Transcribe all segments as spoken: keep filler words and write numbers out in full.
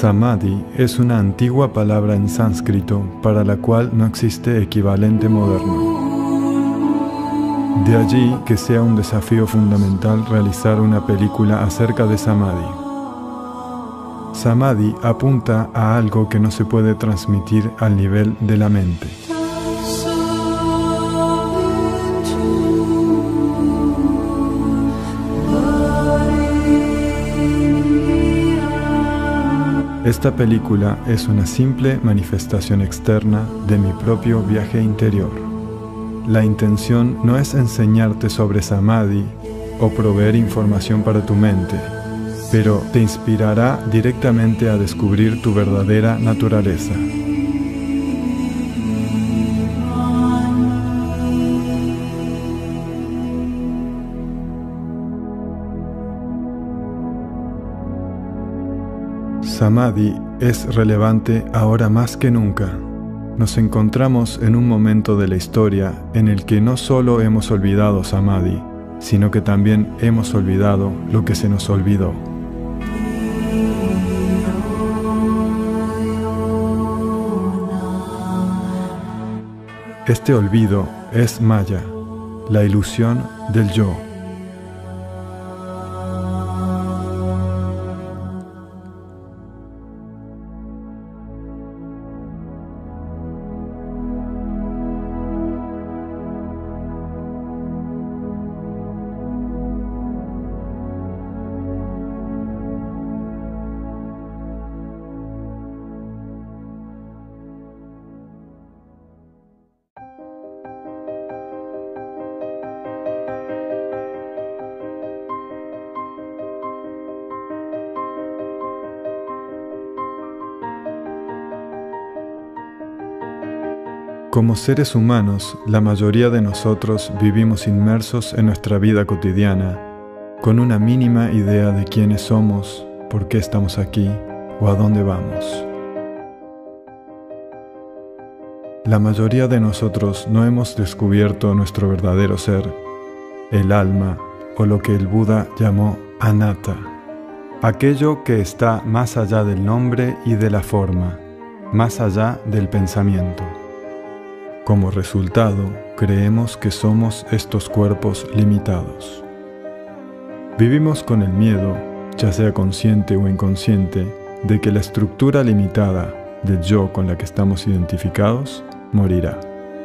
Samadhi es una antigua palabra en sánscrito para la cual no existe equivalente moderno. De allí que sea un desafío fundamental realizar una película acerca de Samadhi. Samadhi apunta a algo que no se puede transmitir al nivel de la mente. Esta película es una simple manifestación externa de mi propio viaje interior. La intención no es enseñarte sobre Samadhi o proveer información para tu mente, pero te inspirará directamente a descubrir tu verdadera naturaleza. Samadhi es relevante ahora más que nunca. Nos encontramos en un momento de la historia en el que no solo hemos olvidado Samadhi, sino que también hemos olvidado lo que se nos olvidó. Este olvido es Maya, la ilusión del yo. Como seres humanos, la mayoría de nosotros vivimos inmersos en nuestra vida cotidiana, con una mínima idea de quiénes somos, por qué estamos aquí o a dónde vamos. La mayoría de nosotros no hemos descubierto nuestro verdadero ser, el alma o lo que el Buda llamó anatta, aquello que está más allá del nombre y de la forma, más allá del pensamiento. Como resultado, creemos que somos estos cuerpos limitados. Vivimos con el miedo, ya sea consciente o inconsciente, de que la estructura limitada del yo con la que estamos identificados morirá.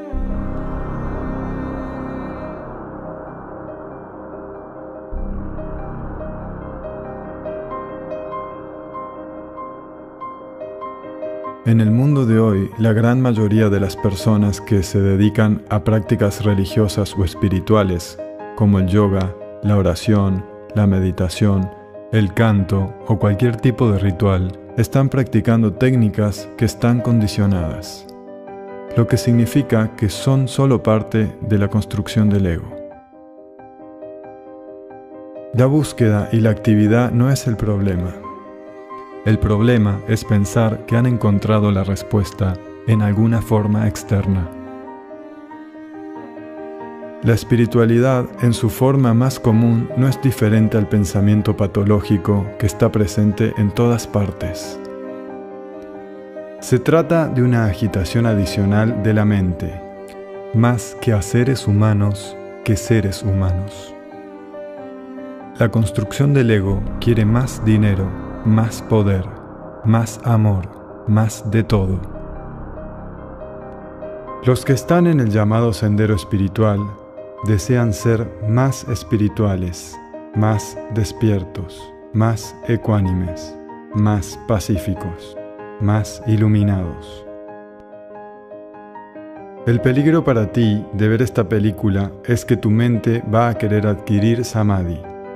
En el mundo de hoy, la gran mayoría de las personas que se dedican a prácticas religiosas o espirituales, como el yoga, la oración, la meditación, el canto o cualquier tipo de ritual, están practicando técnicas que están condicionadas, lo que significa que son solo parte de la construcción del ego. La búsqueda y la actividad no es el problema. El problema es pensar que han encontrado la respuesta en alguna forma externa. La espiritualidad, en su forma más común, no es diferente al pensamiento patológico que está presente en todas partes. Se trata de una agitación adicional de la mente, más que a seres humanos que seres humanos. La construcción del ego quiere más dinero, más poder, más amor, más de todo. Los que están en el llamado sendero espiritual desean ser más espirituales, más despiertos, más ecuánimes, más pacíficos, más iluminados. El peligro para ti de ver esta película es que tu mente va a querer adquirir Samadhi.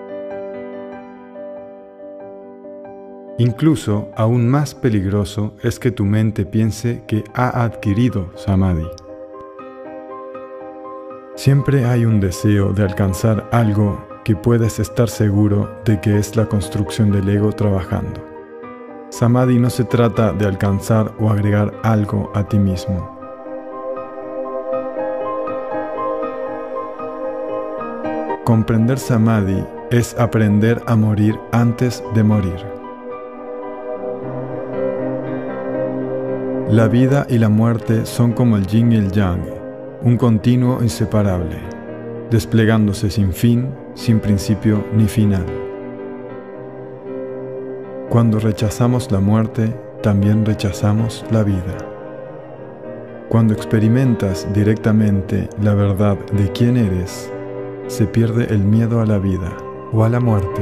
Incluso, aún más peligroso es que tu mente piense que ha adquirido Samadhi. Siempre hay un deseo de alcanzar algo que puedes estar seguro de que es la construcción del ego trabajando. Samadhi no se trata de alcanzar o agregar algo a ti mismo. Comprender Samadhi es aprender a morir antes de morir. La vida y la muerte son como el yin y el yang, un continuo inseparable, desplegándose sin fin, sin principio ni final. Cuando rechazamos la muerte, también rechazamos la vida. Cuando experimentas directamente la verdad de quién eres, se pierde el miedo a la vida o a la muerte.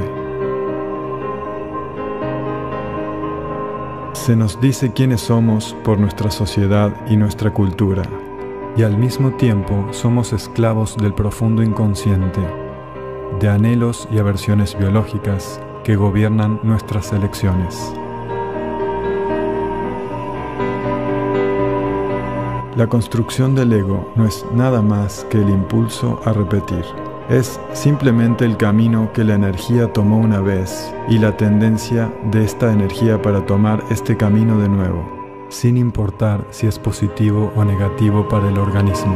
Se nos dice quiénes somos por nuestra sociedad y nuestra cultura, y al mismo tiempo somos esclavos del profundo inconsciente, de anhelos y aversiones biológicas que gobiernan nuestras elecciones. La construcción del ego no es nada más que el impulso a repetir. Es simplemente el camino que la energía tomó una vez y la tendencia de esta energía para tomar este camino de nuevo, sin importar si es positivo o negativo para el organismo.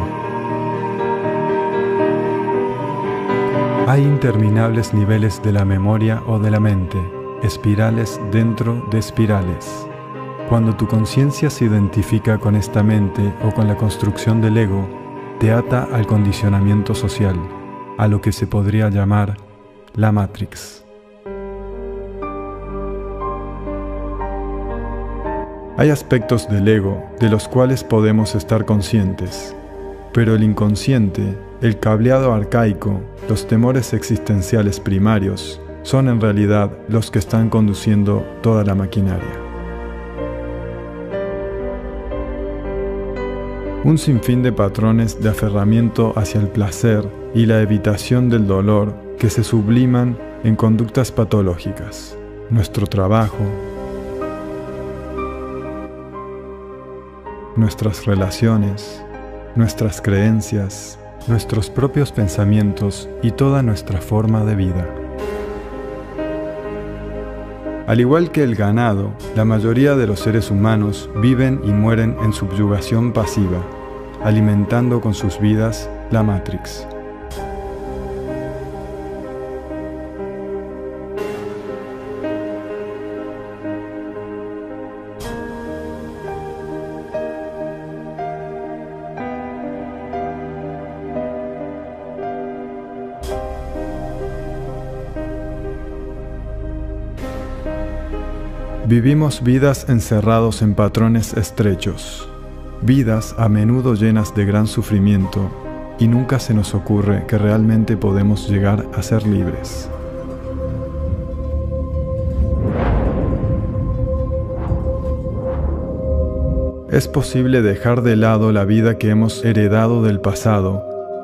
Hay interminables niveles de la memoria o de la mente, espirales dentro de espirales. Cuando tu conciencia se identifica con esta mente o con la construcción del ego, te ata al condicionamiento social, a lo que se podría llamar la Matrix. Hay aspectos del ego de los cuales podemos estar conscientes, pero el inconsciente, el cableado arcaico, los temores existenciales primarios, son en realidad los que están conduciendo toda la maquinaria. Un sinfín de patrones de aferramiento hacia el placer y la evitación del dolor que se subliman en conductas patológicas. Nuestro trabajo, nuestras relaciones, nuestras creencias, nuestros propios pensamientos y toda nuestra forma de vida. Al igual que el ganado, la mayoría de los seres humanos viven y mueren en subyugación pasiva, alimentando con sus vidas la Matrix. Vivimos vidas encerrados en patrones estrechos, vidas a menudo llenas de gran sufrimiento, y nunca se nos ocurre que realmente podemos llegar a ser libres. Es posible dejar de lado la vida que hemos heredado del pasado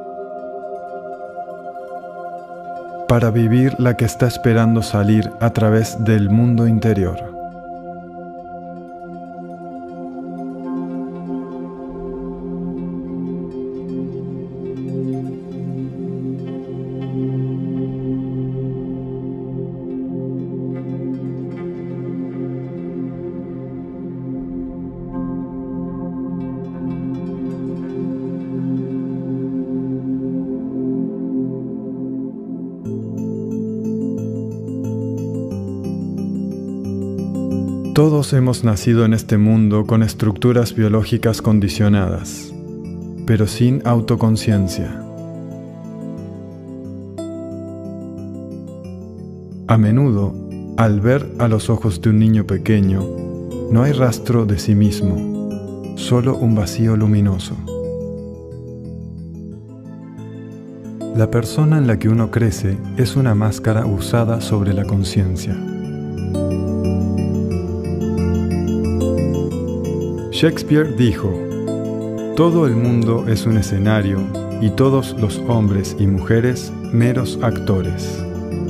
para vivir la que está esperando salir a través del mundo interior. Todos hemos nacido en este mundo con estructuras biológicas condicionadas, pero sin autoconciencia. A menudo, al ver a los ojos de un niño pequeño, no hay rastro de sí mismo, solo un vacío luminoso. La persona en la que uno crece es una máscara usada sobre la conciencia. Shakespeare dijo: "Todo el mundo es un escenario y todos los hombres y mujeres meros actores".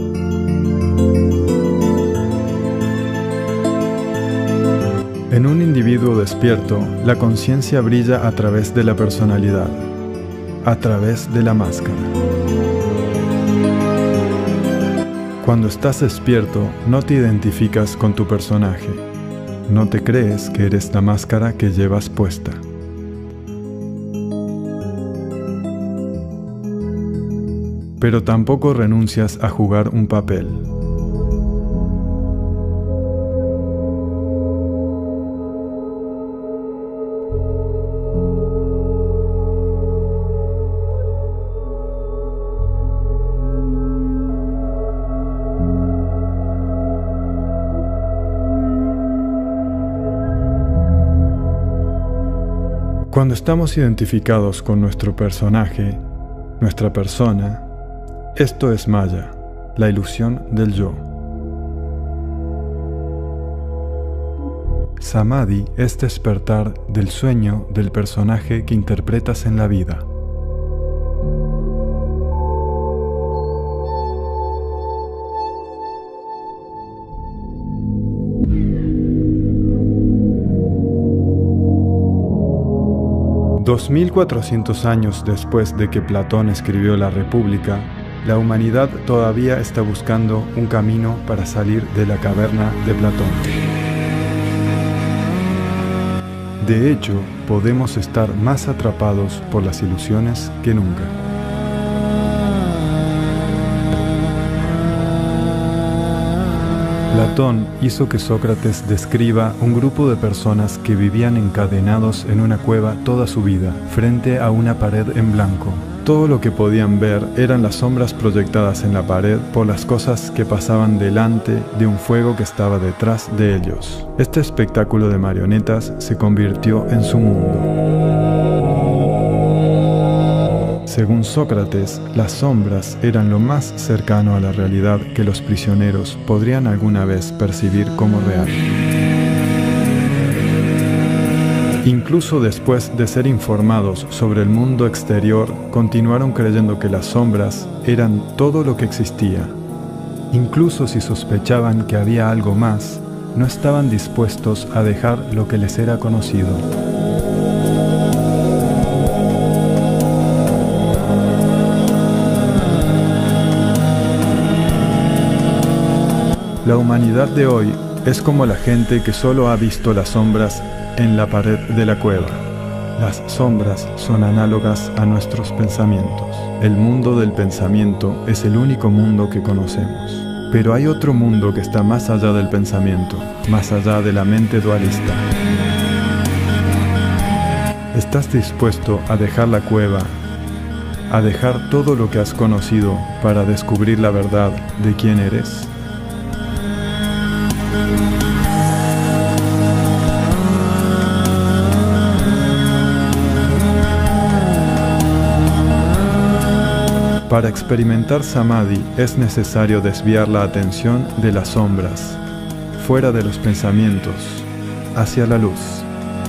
En un individuo despierto, la conciencia brilla a través de la personalidad, a través de la máscara. Cuando estás despierto, no te identificas con tu personaje. No te crees que eres la máscara que llevas puesta. Pero tampoco renuncias a jugar un papel. Cuando estamos identificados con nuestro personaje, nuestra persona, esto es Maya, la ilusión del yo. Samadhi es despertar del sueño del personaje que interpretas en la vida. dos mil cuatrocientos años después de que Platón escribió La República, la humanidad todavía está buscando un camino para salir de la caverna de Platón. De hecho, podemos estar más atrapados por las ilusiones que nunca. Platón hizo que Sócrates describa un grupo de personas que vivían encadenados en una cueva toda su vida, frente a una pared en blanco. Todo lo que podían ver eran las sombras proyectadas en la pared por las cosas que pasaban delante de un fuego que estaba detrás de ellos. Este espectáculo de marionetas se convirtió en su mundo. Según Sócrates, las sombras eran lo más cercano a la realidad que los prisioneros podrían alguna vez percibir como real. Incluso después de ser informados sobre el mundo exterior, continuaron creyendo que las sombras eran todo lo que existía. Incluso si sospechaban que había algo más, no estaban dispuestos a dejar lo que les era conocido. La humanidad de hoy es como la gente que solo ha visto las sombras en la pared de la cueva. Las sombras son análogas a nuestros pensamientos. El mundo del pensamiento es el único mundo que conocemos. Pero hay otro mundo que está más allá del pensamiento, más allá de la mente dualista. ¿Estás dispuesto a dejar la cueva, a dejar todo lo que has conocido para descubrir la verdad de quién eres? Para experimentar Samadhi es necesario desviar la atención de las sombras, fuera de los pensamientos, hacia la luz.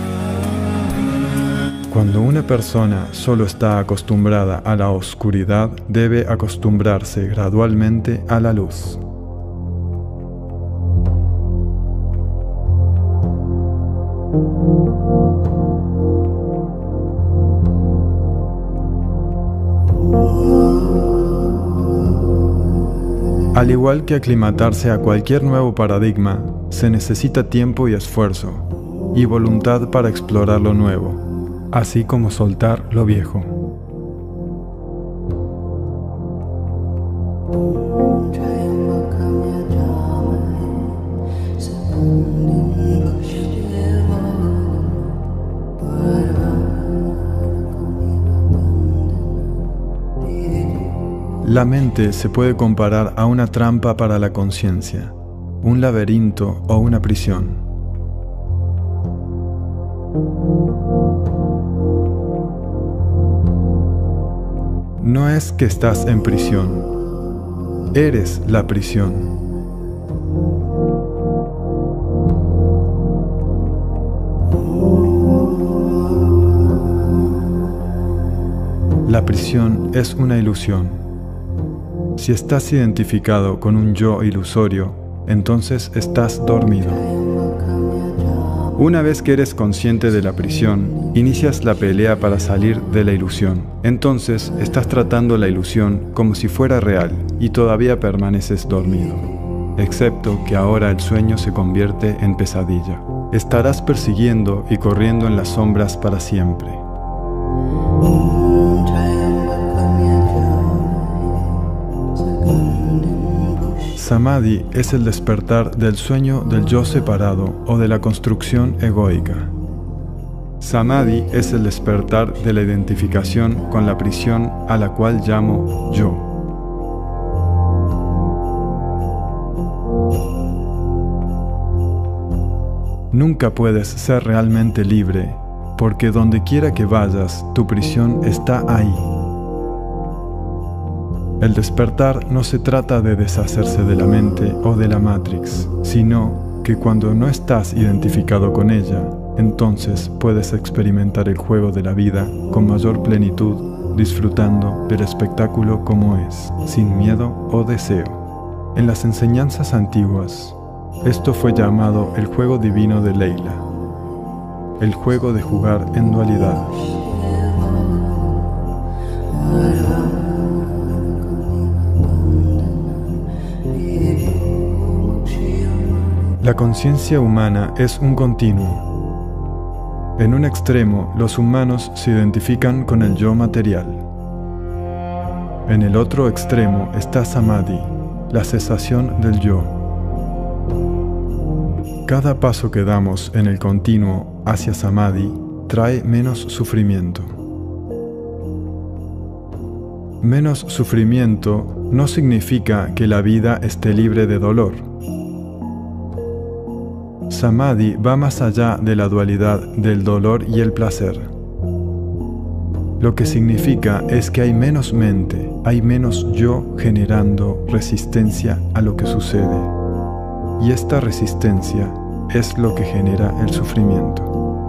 Cuando una persona solo está acostumbrada a la oscuridad, debe acostumbrarse gradualmente a la luz. Al igual que aclimatarse a cualquier nuevo paradigma, se necesita tiempo y esfuerzo, y voluntad para explorar lo nuevo, así como soltar lo viejo. La mente se puede comparar a una trampa para la conciencia, un laberinto o una prisión. No es que estás en prisión, eres la prisión. La prisión es una ilusión. Si estás identificado con un yo ilusorio, entonces estás dormido. Una vez que eres consciente de la prisión, inicias la pelea para salir de la ilusión. Entonces estás tratando la ilusión como si fuera real y todavía permaneces dormido, excepto que ahora el sueño se convierte en pesadilla. Estarás persiguiendo y corriendo en las sombras para siempre. Samadhi es el despertar del sueño del yo separado o de la construcción egoica. Samadhi es el despertar de la identificación con la prisión a la cual llamo yo. Nunca puedes ser realmente libre porque donde quiera que vayas, tu prisión está ahí. El despertar no se trata de deshacerse de la mente o de la Matrix, sino que cuando no estás identificado con ella, entonces puedes experimentar el juego de la vida con mayor plenitud, disfrutando del espectáculo como es, sin miedo o deseo. En las enseñanzas antiguas, esto fue llamado el juego divino de Leila, el juego de jugar en dualidad. La conciencia humana es un continuo. En un extremo, los humanos se identifican con el yo material. En el otro extremo está Samadhi, la cesación del yo. Cada paso que damos en el continuo hacia Samadhi trae menos sufrimiento. Menos sufrimiento no significa que la vida esté libre de dolor. Samadhi va más allá de la dualidad del dolor y el placer. Lo que significa es que hay menos mente, hay menos yo generando resistencia a lo que sucede. Y esta resistencia es lo que genera el sufrimiento.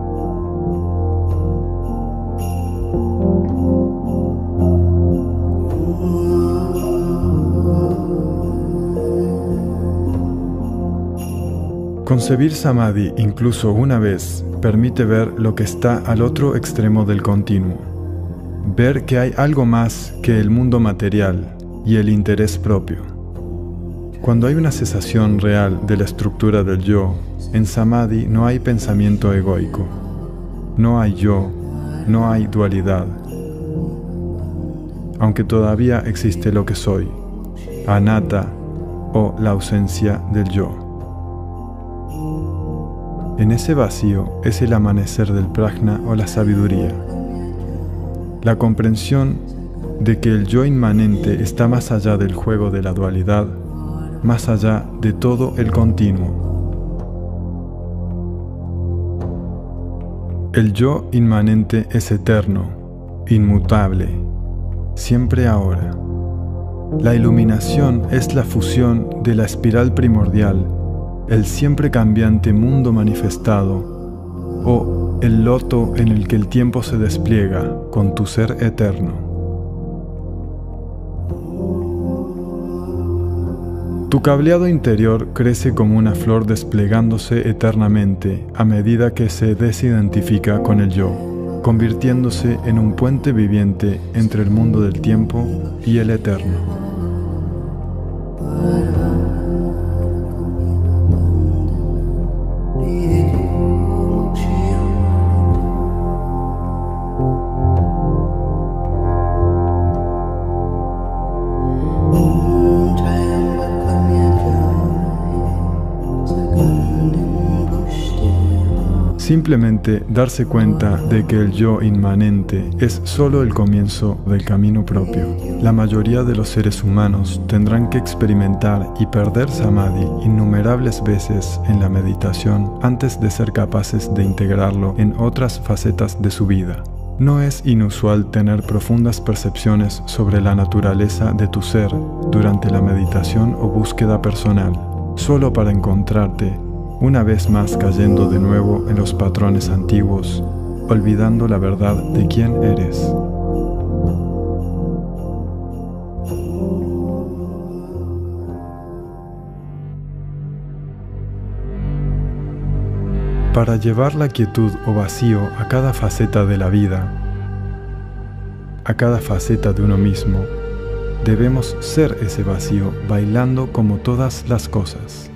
Concebir Samadhi incluso una vez permite ver lo que está al otro extremo del continuo. Ver que hay algo más que el mundo material y el interés propio. Cuando hay una cesación real de la estructura del yo, en Samadhi no hay pensamiento egoico. No hay yo, no hay dualidad. Aunque todavía existe lo que soy, anatta o la ausencia del yo. En ese vacío es el amanecer del prajna o la sabiduría. La comprensión de que el yo inmanente está más allá del juego de la dualidad, más allá de todo el continuo. El yo inmanente es eterno, inmutable, siempre ahora. La iluminación es la fusión de la espiral primordial, el siempre cambiante mundo manifestado, o el loto en el que el tiempo se despliega con tu ser eterno. Tu cableado interior crece como una flor desplegándose eternamente a medida que se desidentifica con el yo, convirtiéndose en un puente viviente entre el mundo del tiempo y el eterno. Simplemente darse cuenta de que el yo inmanente es solo el comienzo del camino propio. La mayoría de los seres humanos tendrán que experimentar y perder Samadhi innumerables veces en la meditación antes de ser capaces de integrarlo en otras facetas de su vida. No es inusual tener profundas percepciones sobre la naturaleza de tu ser durante la meditación o búsqueda personal, solo para encontrarte una vez más cayendo de nuevo en los patrones antiguos, olvidando la verdad de quién eres. Para llevar la quietud o vacío a cada faceta de la vida, a cada faceta de uno mismo, debemos ser ese vacío bailando como todas las cosas.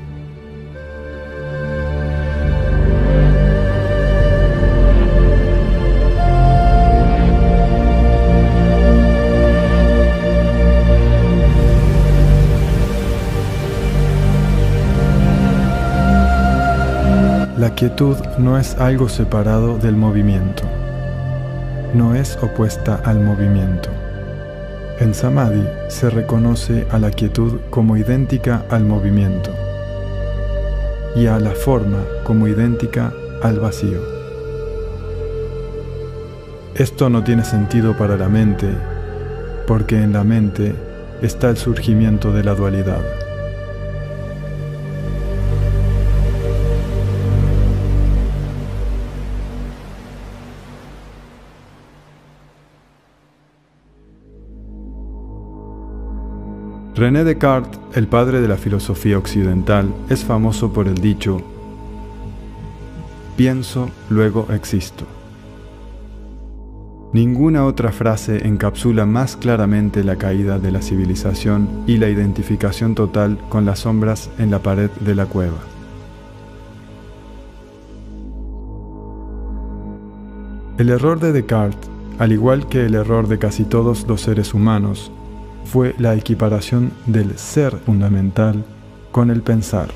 La quietud no es algo separado del movimiento, no es opuesta al movimiento. En Samadhi se reconoce a la quietud como idéntica al movimiento y a la forma como idéntica al vacío. Esto no tiene sentido para la mente, porque en la mente está el surgimiento de la dualidad. René Descartes, el padre de la filosofía occidental, es famoso por el dicho: pienso, luego existo. Ninguna otra frase encapsula más claramente la caída de la civilización y la identificación total con las sombras en la pared de la cueva. El error de Descartes, al igual que el error de casi todos los seres humanos, fue la equiparación del ser fundamental con el pensar.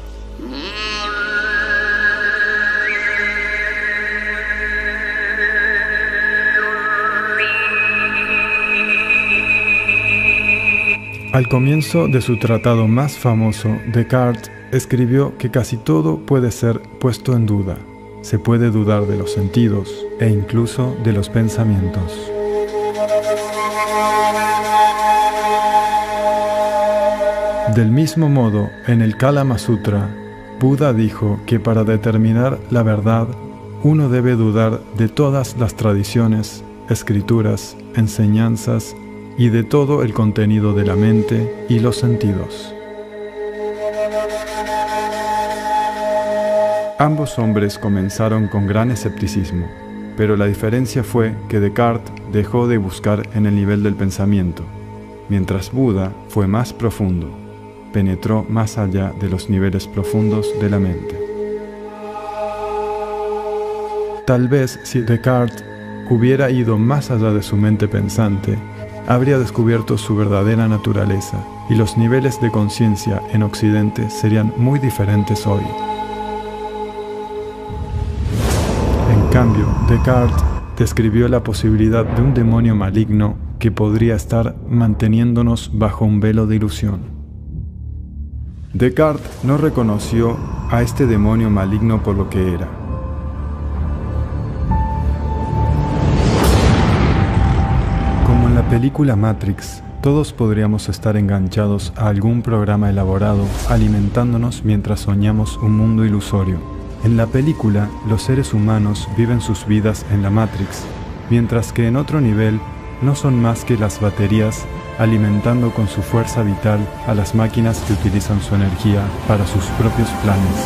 Al comienzo de su tratado más famoso, Descartes escribió que casi todo puede ser puesto en duda. Se puede dudar de los sentidos e incluso de los pensamientos. Del mismo modo, en el Kalama Sutra, Buda dijo que para determinar la verdad, uno debe dudar de todas las tradiciones, escrituras, enseñanzas y de todo el contenido de la mente y los sentidos. Ambos hombres comenzaron con gran escepticismo, pero la diferencia fue que Descartes dejó de buscar en el nivel del pensamiento, mientras Buda fue más profundo, penetró más allá de los niveles profundos de la mente. Tal vez si Descartes hubiera ido más allá de su mente pensante, habría descubierto su verdadera naturaleza y los niveles de conciencia en Occidente serían muy diferentes hoy. En cambio, Descartes describió la posibilidad de un demonio maligno que podría estar manteniéndonos bajo un velo de ilusión. Descartes no reconoció a este demonio maligno por lo que era. Como en la película Matrix, todos podríamos estar enganchados a algún programa elaborado, alimentándonos mientras soñamos un mundo ilusorio. En la película, los seres humanos viven sus vidas en la Matrix, mientras que en otro nivel no son más que las baterías alimentando con su fuerza vital a las máquinas que utilizan su energía para sus propios planes.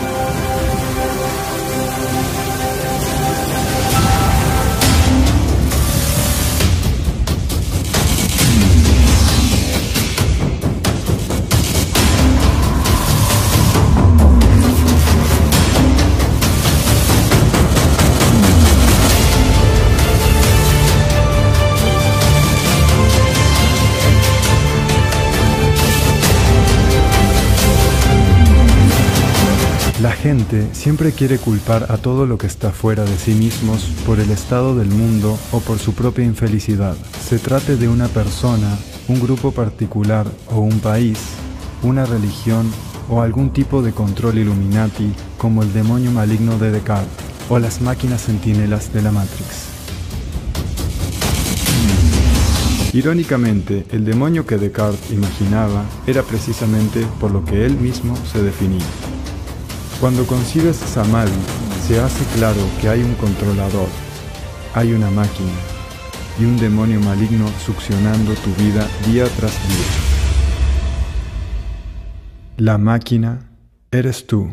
La gente siempre quiere culpar a todo lo que está fuera de sí mismos por el estado del mundo o por su propia infelicidad. Se trate de una persona, un grupo particular o un país, una religión o algún tipo de control Illuminati como el demonio maligno de Descartes o las máquinas centinelas de la Matrix. Irónicamente, el demonio que Descartes imaginaba era precisamente por lo que él mismo se definía. Cuando concibes Samadhi, se hace claro que hay un controlador, hay una máquina y un demonio maligno succionando tu vida día tras día. La máquina eres tú.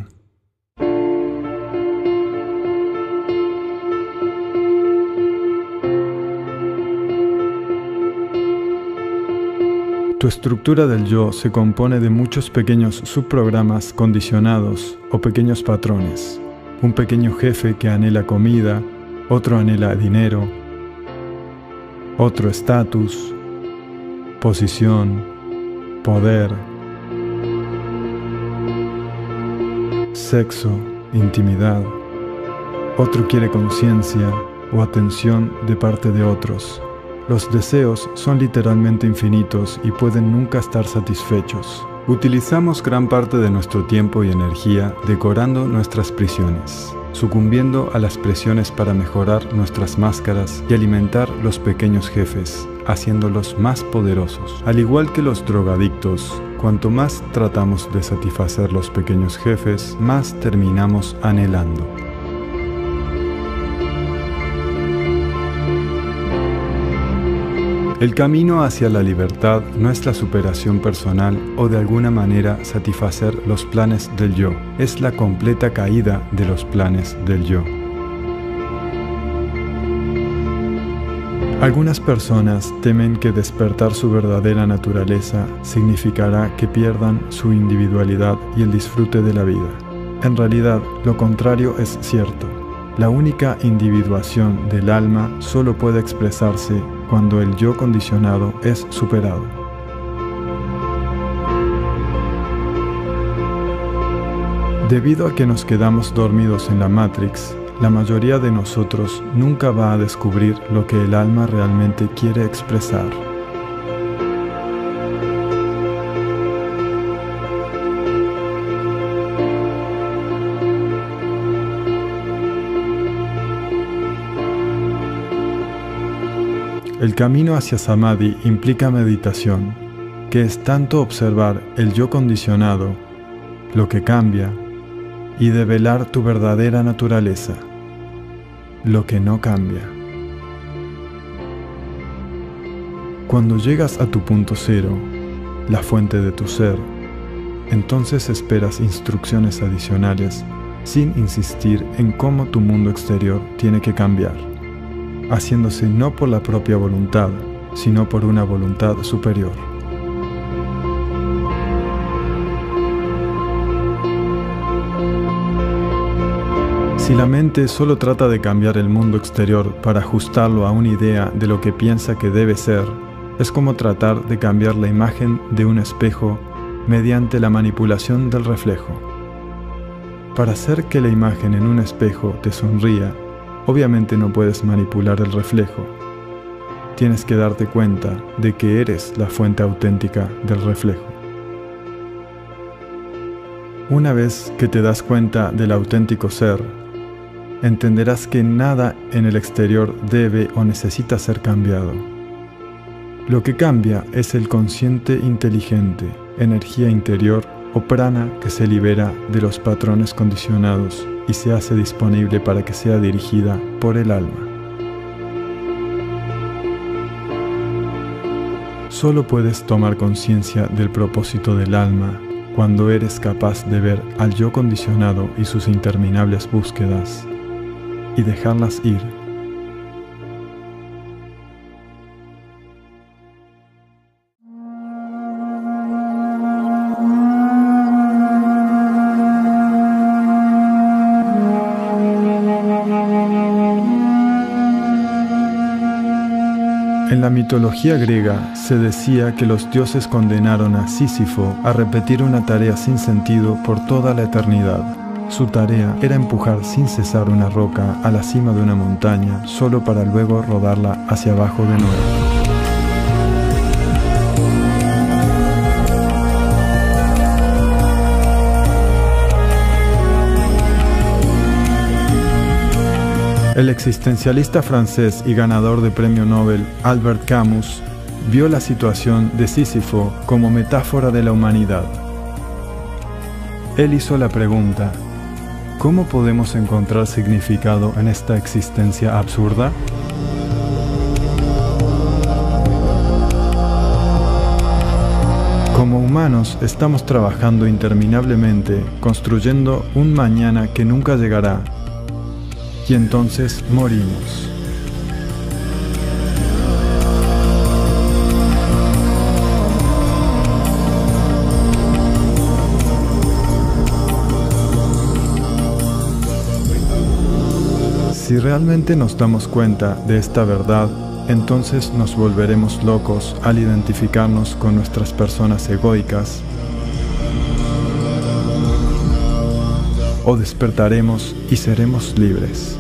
Tu estructura del yo se compone de muchos pequeños subprogramas condicionados o pequeños patrones. Un pequeño jefe que anhela comida, otro anhela dinero, otro estatus, posición, poder, sexo, intimidad. Otro quiere conciencia o atención de parte de otros. Los deseos son literalmente infinitos y pueden nunca estar satisfechos. Utilizamos gran parte de nuestro tiempo y energía decorando nuestras prisiones. sucumbiendo a las presiones para mejorar nuestras máscaras y alimentar los pequeños jefes, haciéndolos más poderosos. Al igual que los drogadictos, cuanto más tratamos de satisfacer los pequeños jefes, más terminamos anhelando. El camino hacia la libertad no es la superación personal o de alguna manera satisfacer los planes del yo, es la completa caída de los planes del yo. Algunas personas temen que despertar su verdadera naturaleza significará que pierdan su individualidad y el disfrute de la vida. En realidad, lo contrario es cierto. La única individuación del alma solo puede expresarse cuando el yo condicionado es superado. Debido a que nos quedamos dormidos en la Matrix, la mayoría de nosotros nunca va a descubrir lo que el alma realmente quiere expresar. El camino hacia Samadhi implica meditación, que es tanto observar el yo condicionado, lo que cambia, y develar tu verdadera naturaleza, lo que no cambia. Cuando llegas a tu punto cero, la fuente de tu ser, entonces esperas instrucciones adicionales sin insistir en cómo tu mundo exterior tiene que cambiar, haciéndose no por la propia voluntad, sino por una voluntad superior. Si la mente solo trata de cambiar el mundo exterior para ajustarlo a una idea de lo que piensa que debe ser, es como tratar de cambiar la imagen de un espejo mediante la manipulación del reflejo. Para hacer que la imagen en un espejo te sonría, obviamente no puedes manipular el reflejo. Tienes que darte cuenta de que eres la fuente auténtica del reflejo. Una vez que te das cuenta del auténtico ser, entenderás que nada en el exterior debe o necesita ser cambiado. Lo que cambia es el consciente inteligente, energía interior o prana que se libera de los patrones condicionados y se hace disponible para que sea dirigida por el alma. Solo puedes tomar conciencia del propósito del alma cuando eres capaz de ver al yo condicionado y sus interminables búsquedas y dejarlas ir. En la mitología griega se decía que los dioses condenaron a Sísifo a repetir una tarea sin sentido por toda la eternidad. Su tarea era empujar sin cesar una roca a la cima de una montaña, solo para luego rodarla hacia abajo de nuevo. El existencialista francés y ganador de premio Nobel Albert Camus vio la situación de Sísifo como metáfora de la humanidad. Él hizo la pregunta: ¿cómo podemos encontrar significado en esta existencia absurda? Como humanos estamos trabajando interminablemente, construyendo un mañana que nunca llegará. Y entonces morimos. Si realmente nos damos cuenta de esta verdad, entonces nos volveremos locos al identificarnos con nuestras personas egoicas, o despertaremos y seremos libres.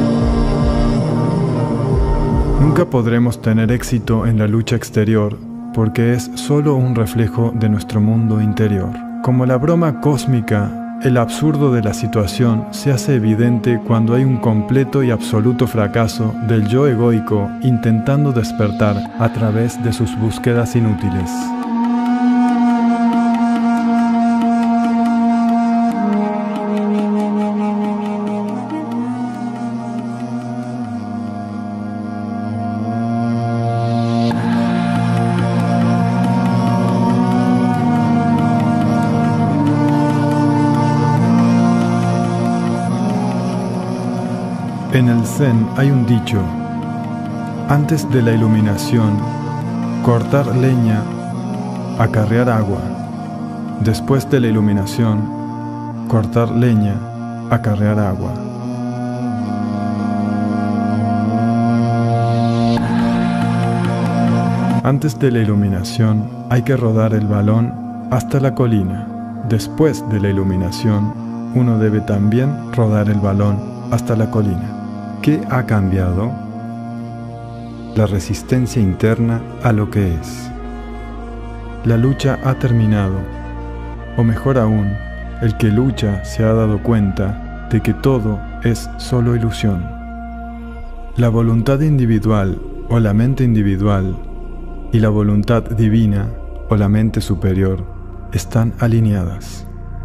Nunca podremos tener éxito en la lucha exterior, porque es solo un reflejo de nuestro mundo interior. Como la broma cósmica, el absurdo de la situación se hace evidente cuando hay un completo y absoluto fracaso del yo egoico intentando despertar a través de sus búsquedas inútiles. En el Zen hay un dicho: antes de la iluminación, cortar leña, acarrear agua. Después de la iluminación, cortar leña, acarrear agua. Antes de la iluminación hay que rodar el balón hasta la colina. Después de la iluminación, uno debe también rodar el balón hasta la colina. ¿Qué ha cambiado? La resistencia interna a lo que es. La lucha ha terminado, o mejor aún, el que lucha se ha dado cuenta de que todo es solo ilusión. La voluntad individual o la mente individual y la voluntad divina o la mente superior están alineadas.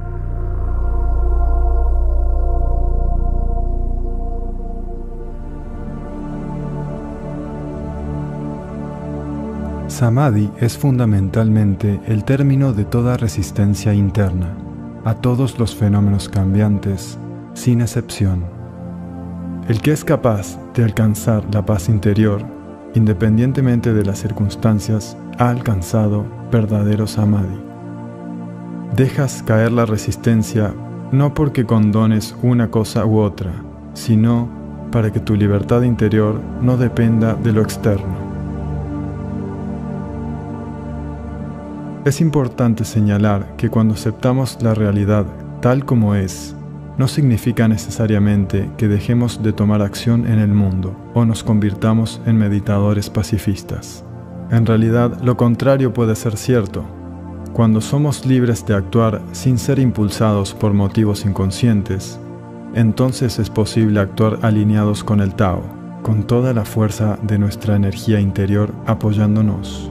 Samadhi es fundamentalmente el término de toda resistencia interna a todos los fenómenos cambiantes, sin excepción. El que es capaz de alcanzar la paz interior, independientemente de las circunstancias, ha alcanzado verdadero Samadhi. Dejas caer la resistencia no porque condones una cosa u otra, sino para que tu libertad interior no dependa de lo externo. Es importante señalar que cuando aceptamos la realidad tal como es, no significa necesariamente que dejemos de tomar acción en el mundo o nos convirtamos en meditadores pacifistas. En realidad, lo contrario puede ser cierto. Cuando somos libres de actuar sin ser impulsados por motivos inconscientes, entonces es posible actuar alineados con el Tao, con toda la fuerza de nuestra energía interior apoyándonos.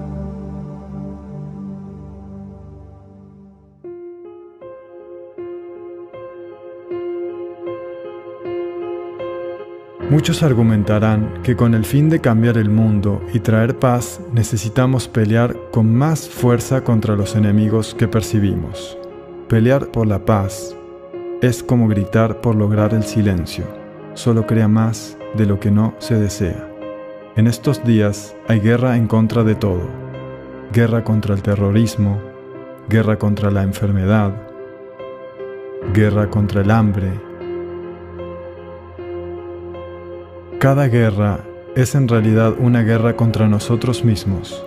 Muchos argumentarán que con el fin de cambiar el mundo y traer paz necesitamos pelear con más fuerza contra los enemigos que percibimos. Pelear por la paz es como gritar por lograr el silencio, solo crea más de lo que no se desea. En estos días hay guerra en contra de todo, guerra contra el terrorismo, guerra contra la enfermedad, guerra contra el hambre. Cada guerra es en realidad una guerra contra nosotros mismos.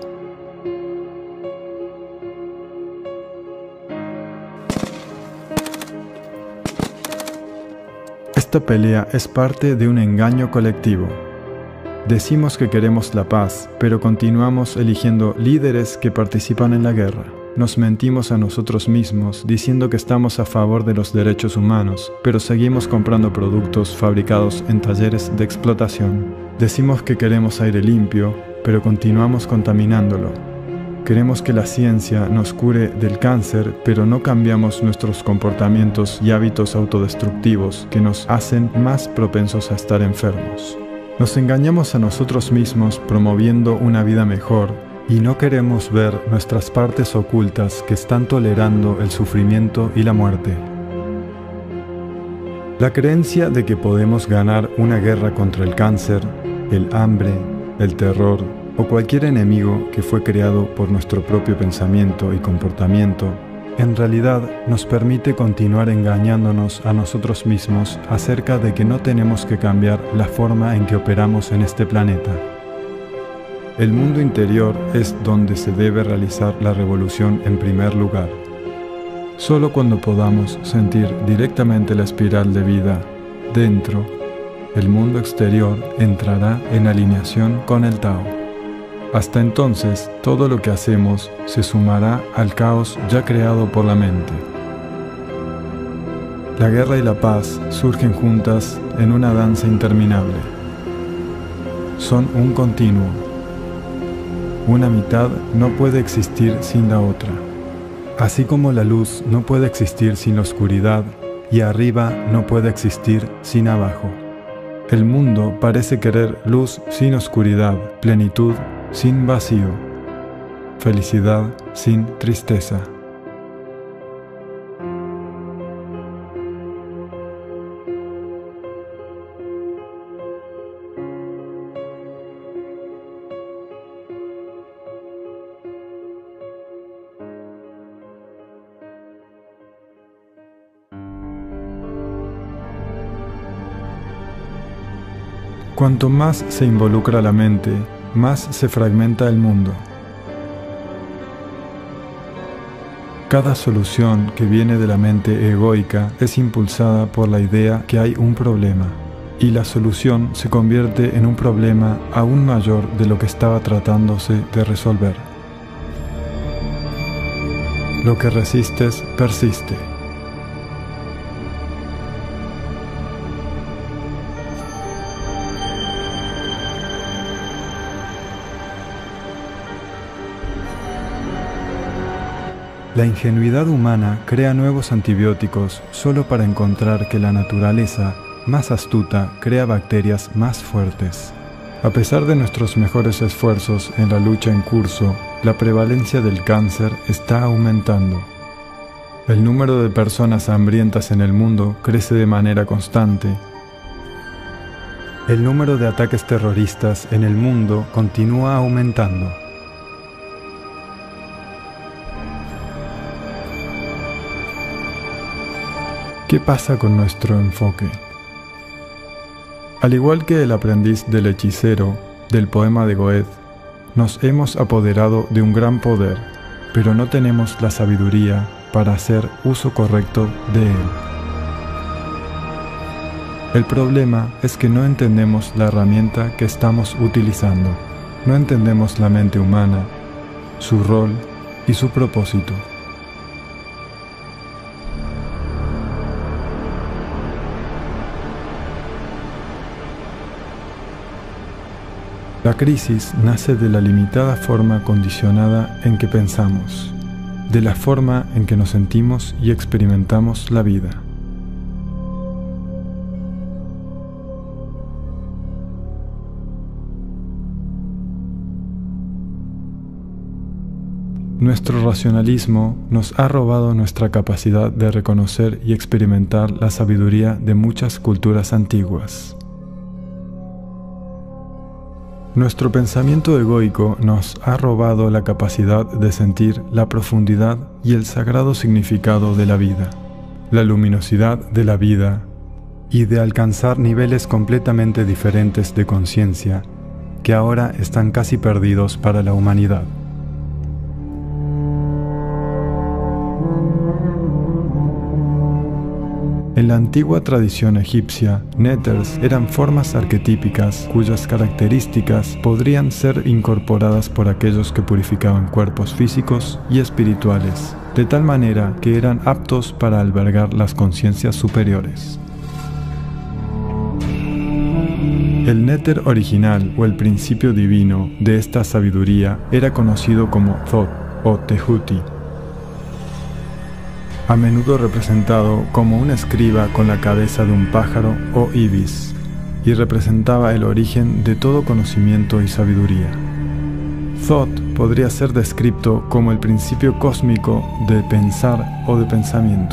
Esta pelea es parte de un engaño colectivo. Decimos que queremos la paz, pero continuamos eligiendo líderes que participan en la guerra. Nos mentimos a nosotros mismos diciendo que estamos a favor de los derechos humanos, pero seguimos comprando productos fabricados en talleres de explotación. Decimos que queremos aire limpio, pero continuamos contaminándolo. Queremos que la ciencia nos cure del cáncer, pero no cambiamos nuestros comportamientos y hábitos autodestructivos que nos hacen más propensos a estar enfermos. Nos engañamos a nosotros mismos promoviendo una vida mejor, y no queremos ver nuestras partes ocultas que están tolerando el sufrimiento y la muerte. La creencia de que podemos ganar una guerra contra el cáncer, el hambre, el terror o cualquier enemigo que fue creado por nuestro propio pensamiento y comportamiento, en realidad nos permite continuar engañándonos a nosotros mismos acerca de que no tenemos que cambiar la forma en que operamos en este planeta. El mundo interior es donde se debe realizar la revolución en primer lugar. Solo cuando podamos sentir directamente la espiral de vida dentro, el mundo exterior entrará en alineación con el Tao. Hasta entonces, todo lo que hacemos se sumará al caos ya creado por la mente. La guerra y la paz surgen juntas en una danza interminable. Son un continuo. Una mitad no puede existir sin la otra. Así como la luz no puede existir sin la oscuridad y arriba no puede existir sin abajo. El mundo parece querer luz sin oscuridad, plenitud sin vacío, felicidad sin tristeza. Cuanto más se involucra la mente, más se fragmenta el mundo. Cada solución que viene de la mente egoica es impulsada por la idea que hay un problema, y la solución se convierte en un problema aún mayor de lo que estaba tratándose de resolver. Lo que resistes persiste. La ingenuidad humana crea nuevos antibióticos solo para encontrar que la naturaleza, más astuta, crea bacterias más fuertes. A pesar de nuestros mejores esfuerzos en la lucha en curso, la prevalencia del cáncer está aumentando. El número de personas hambrientas en el mundo crece de manera constante. El número de ataques terroristas en el mundo continúa aumentando. ¿Qué pasa con nuestro enfoque? Al igual que el aprendiz del hechicero del poema de Goethe, nos hemos apoderado de un gran poder, pero no tenemos la sabiduría para hacer uso correcto de él. El problema es que no entendemos la herramienta que estamos utilizando, no entendemos la mente humana, su rol y su propósito. La crisis nace de la limitada forma condicionada en que pensamos, de la forma en que nos sentimos y experimentamos la vida. Nuestro racionalismo nos ha robado nuestra capacidad de reconocer y experimentar la sabiduría de muchas culturas antiguas. Nuestro pensamiento egoico nos ha robado la capacidad de sentir la profundidad y el sagrado significado de la vida, la luminosidad de la vida y de alcanzar niveles completamente diferentes de conciencia que ahora están casi perdidos para la humanidad. En la antigua tradición egipcia, néters eran formas arquetípicas cuyas características podrían ser incorporadas por aquellos que purificaban cuerpos físicos y espirituales, de tal manera que eran aptos para albergar las conciencias superiores. El néter original o el principio divino de esta sabiduría era conocido como Thoth o Tehuti, a menudo representado como un escriba con la cabeza de un pájaro o ibis, y representaba el origen de todo conocimiento y sabiduría. Thoth podría ser descrito como el principio cósmico de pensar o de pensamiento.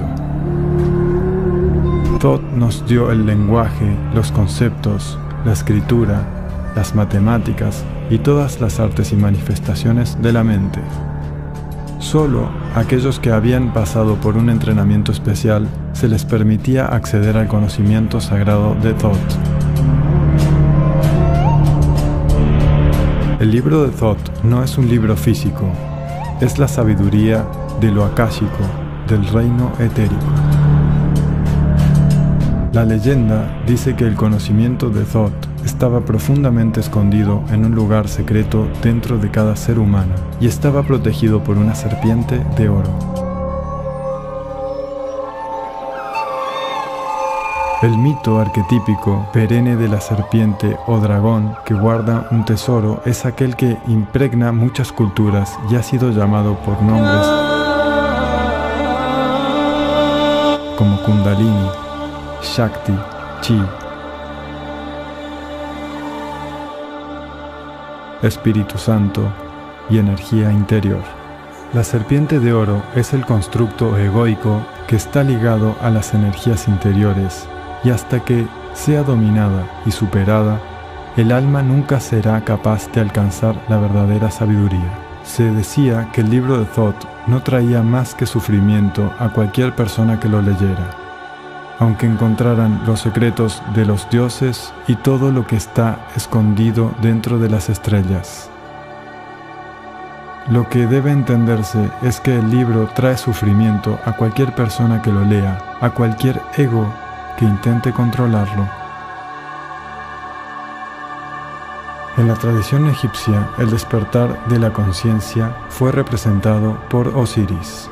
Thoth nos dio el lenguaje, los conceptos, la escritura, las matemáticas y todas las artes y manifestaciones de la mente. Solo aquellos que habían pasado por un entrenamiento especial se les permitía acceder al conocimiento sagrado de Thoth. El libro de Thoth no es un libro físico, es la sabiduría de lo akáshico, del reino etérico. La leyenda dice que el conocimiento de Thoth estaba profundamente escondido en un lugar secreto dentro de cada ser humano y estaba protegido por una serpiente de oro. El mito arquetípico perenne de la serpiente o dragón que guarda un tesoro es aquel que impregna muchas culturas y ha sido llamado por nombres como Kundalini, Shakti, Chi, Espíritu Santo y energía interior. La serpiente de oro es el constructo egoico que está ligado a las energías interiores y hasta que sea dominada y superada, el alma nunca será capaz de alcanzar la verdadera sabiduría. Se decía que el libro de Thoth no traía más que sufrimiento a cualquier persona que lo leyera, aunque encontraran los secretos de los dioses y todo lo que está escondido dentro de las estrellas. Lo que debe entenderse es que el libro trae sufrimiento a cualquier persona que lo lea, a cualquier ego que intente controlarlo. En la tradición egipcia, el despertar de la conciencia fue representado por Osiris.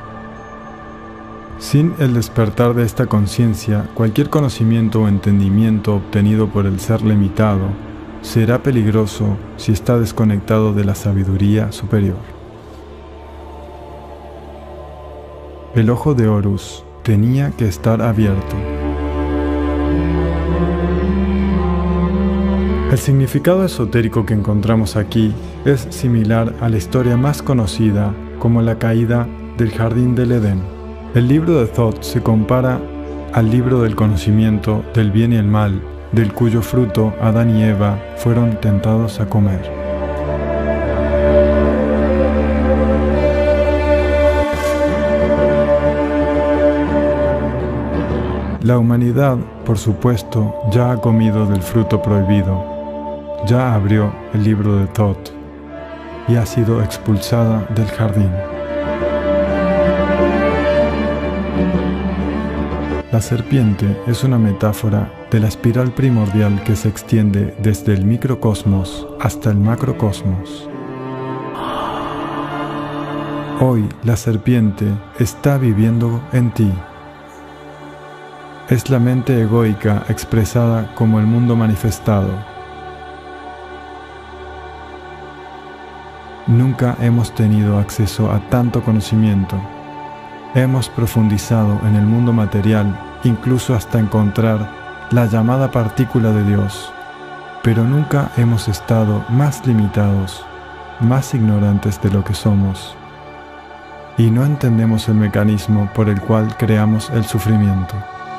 Sin el despertar de esta conciencia, cualquier conocimiento o entendimiento obtenido por el ser limitado será peligroso si está desconectado de la sabiduría superior. El ojo de Horus tenía que estar abierto. El significado esotérico que encontramos aquí es similar a la historia más conocida como la caída del Jardín del Edén. El libro de Thoth se compara al libro del conocimiento del bien y el mal, del cuyo fruto Adán y Eva fueron tentados a comer. La humanidad, por supuesto, ya ha comido del fruto prohibido, ya abrió el libro de Thoth y ha sido expulsada del jardín. La serpiente es una metáfora de la espiral primordial que se extiende desde el microcosmos hasta el macrocosmos. Hoy la serpiente está viviendo en ti. Es la mente egoica expresada como el mundo manifestado. Nunca hemos tenido acceso a tanto conocimiento. Hemos profundizado en el mundo material, incluso hasta encontrar la llamada partícula de Dios, pero nunca hemos estado más limitados, más ignorantes de lo que somos, y no entendemos el mecanismo por el cual creamos el sufrimiento.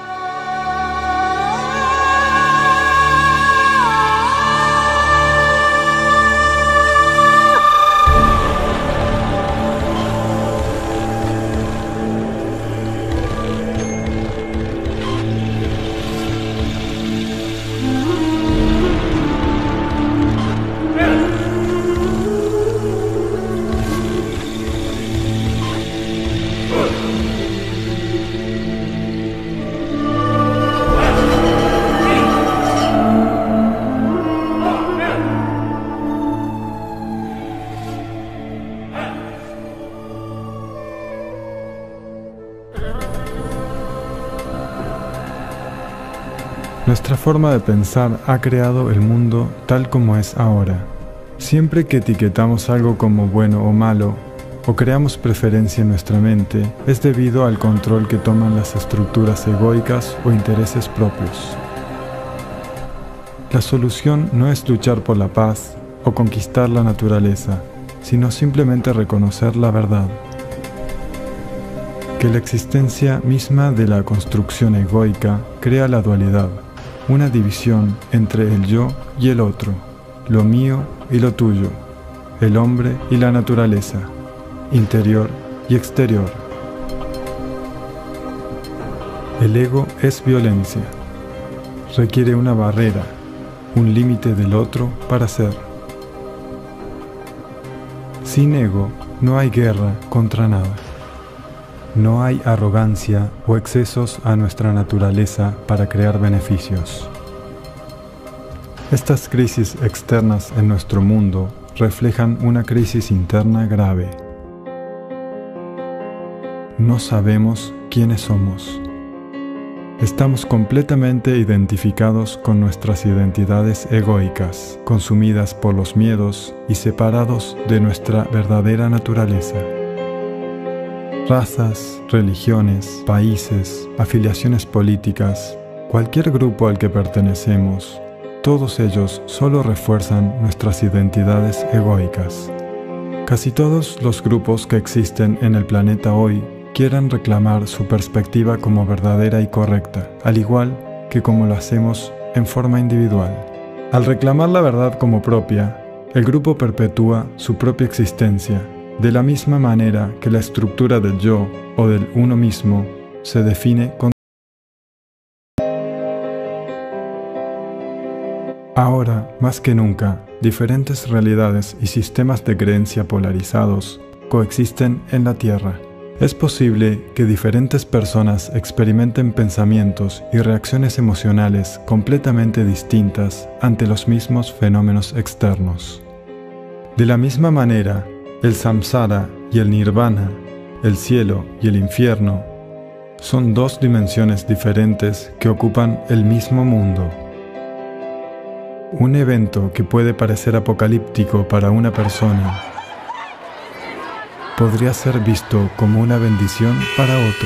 Nuestra forma de pensar ha creado el mundo tal como es ahora. Siempre que etiquetamos algo como bueno o malo, o creamos preferencia en nuestra mente, es debido al control que toman las estructuras egoicas o intereses propios. La solución no es luchar por la paz o conquistar la naturaleza, sino simplemente reconocer la verdad. Que la existencia misma de la construcción egoica crea la dualidad, una división entre el yo y el otro, lo mío y lo tuyo, el hombre y la naturaleza, interior y exterior. El ego es violencia. Requiere una barrera, un límite del otro para ser. Sin ego no hay guerra contra nada. No hay arrogancia o excesos a nuestra naturaleza para crear beneficios. Estas crisis externas en nuestro mundo reflejan una crisis interna grave. No sabemos quiénes somos. Estamos completamente identificados con nuestras identidades egoicas, consumidas por los miedos y separados de nuestra verdadera naturaleza. Razas, religiones, países, afiliaciones políticas, cualquier grupo al que pertenecemos, todos ellos solo refuerzan nuestras identidades egoicas. Casi todos los grupos que existen en el planeta hoy quieren reclamar su perspectiva como verdadera y correcta, al igual que como lo hacemos en forma individual. Al reclamar la verdad como propia, el grupo perpetúa su propia existencia, de la misma manera que la estructura del yo o del uno mismo se define con. Ahora, más que nunca, diferentes realidades y sistemas de creencia polarizados coexisten en la Tierra. Es posible que diferentes personas experimenten pensamientos y reacciones emocionales completamente distintas ante los mismos fenómenos externos. De la misma manera, el samsara y el nirvana, el cielo y el infierno, son dos dimensiones diferentes que ocupan el mismo mundo. Un evento que puede parecer apocalíptico para una persona podría ser visto como una bendición para otro.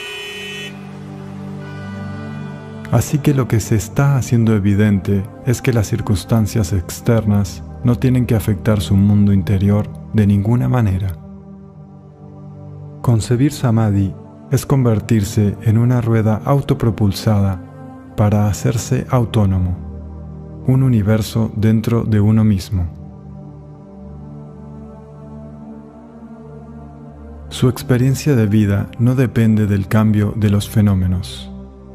Así que lo que se está haciendo evidente es que las circunstancias externas no tienen que afectar su mundo interior de ninguna manera. Concebir samadhi es convertirse en una rueda autopropulsada para hacerse autónomo, un universo dentro de uno mismo. Su experiencia de vida no depende del cambio de los fenómenos.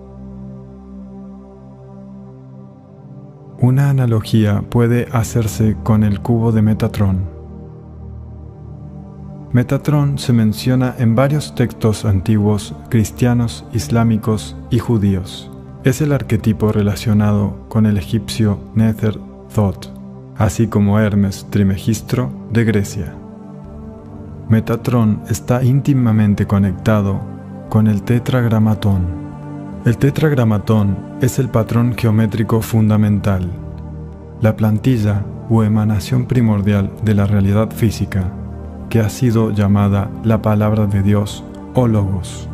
Una analogía puede hacerse con el cubo de Metatron. Metatron se menciona en varios textos antiguos cristianos, islámicos y judíos. Es el arquetipo relacionado con el egipcio Nether Thoth, así como Hermes Trismegistro de Grecia. Metatron está íntimamente conectado con el tetragramatón. El tetragramatón es el patrón geométrico fundamental, la plantilla o emanación primordial de la realidad física, que ha sido llamada la palabra de Dios o Logos.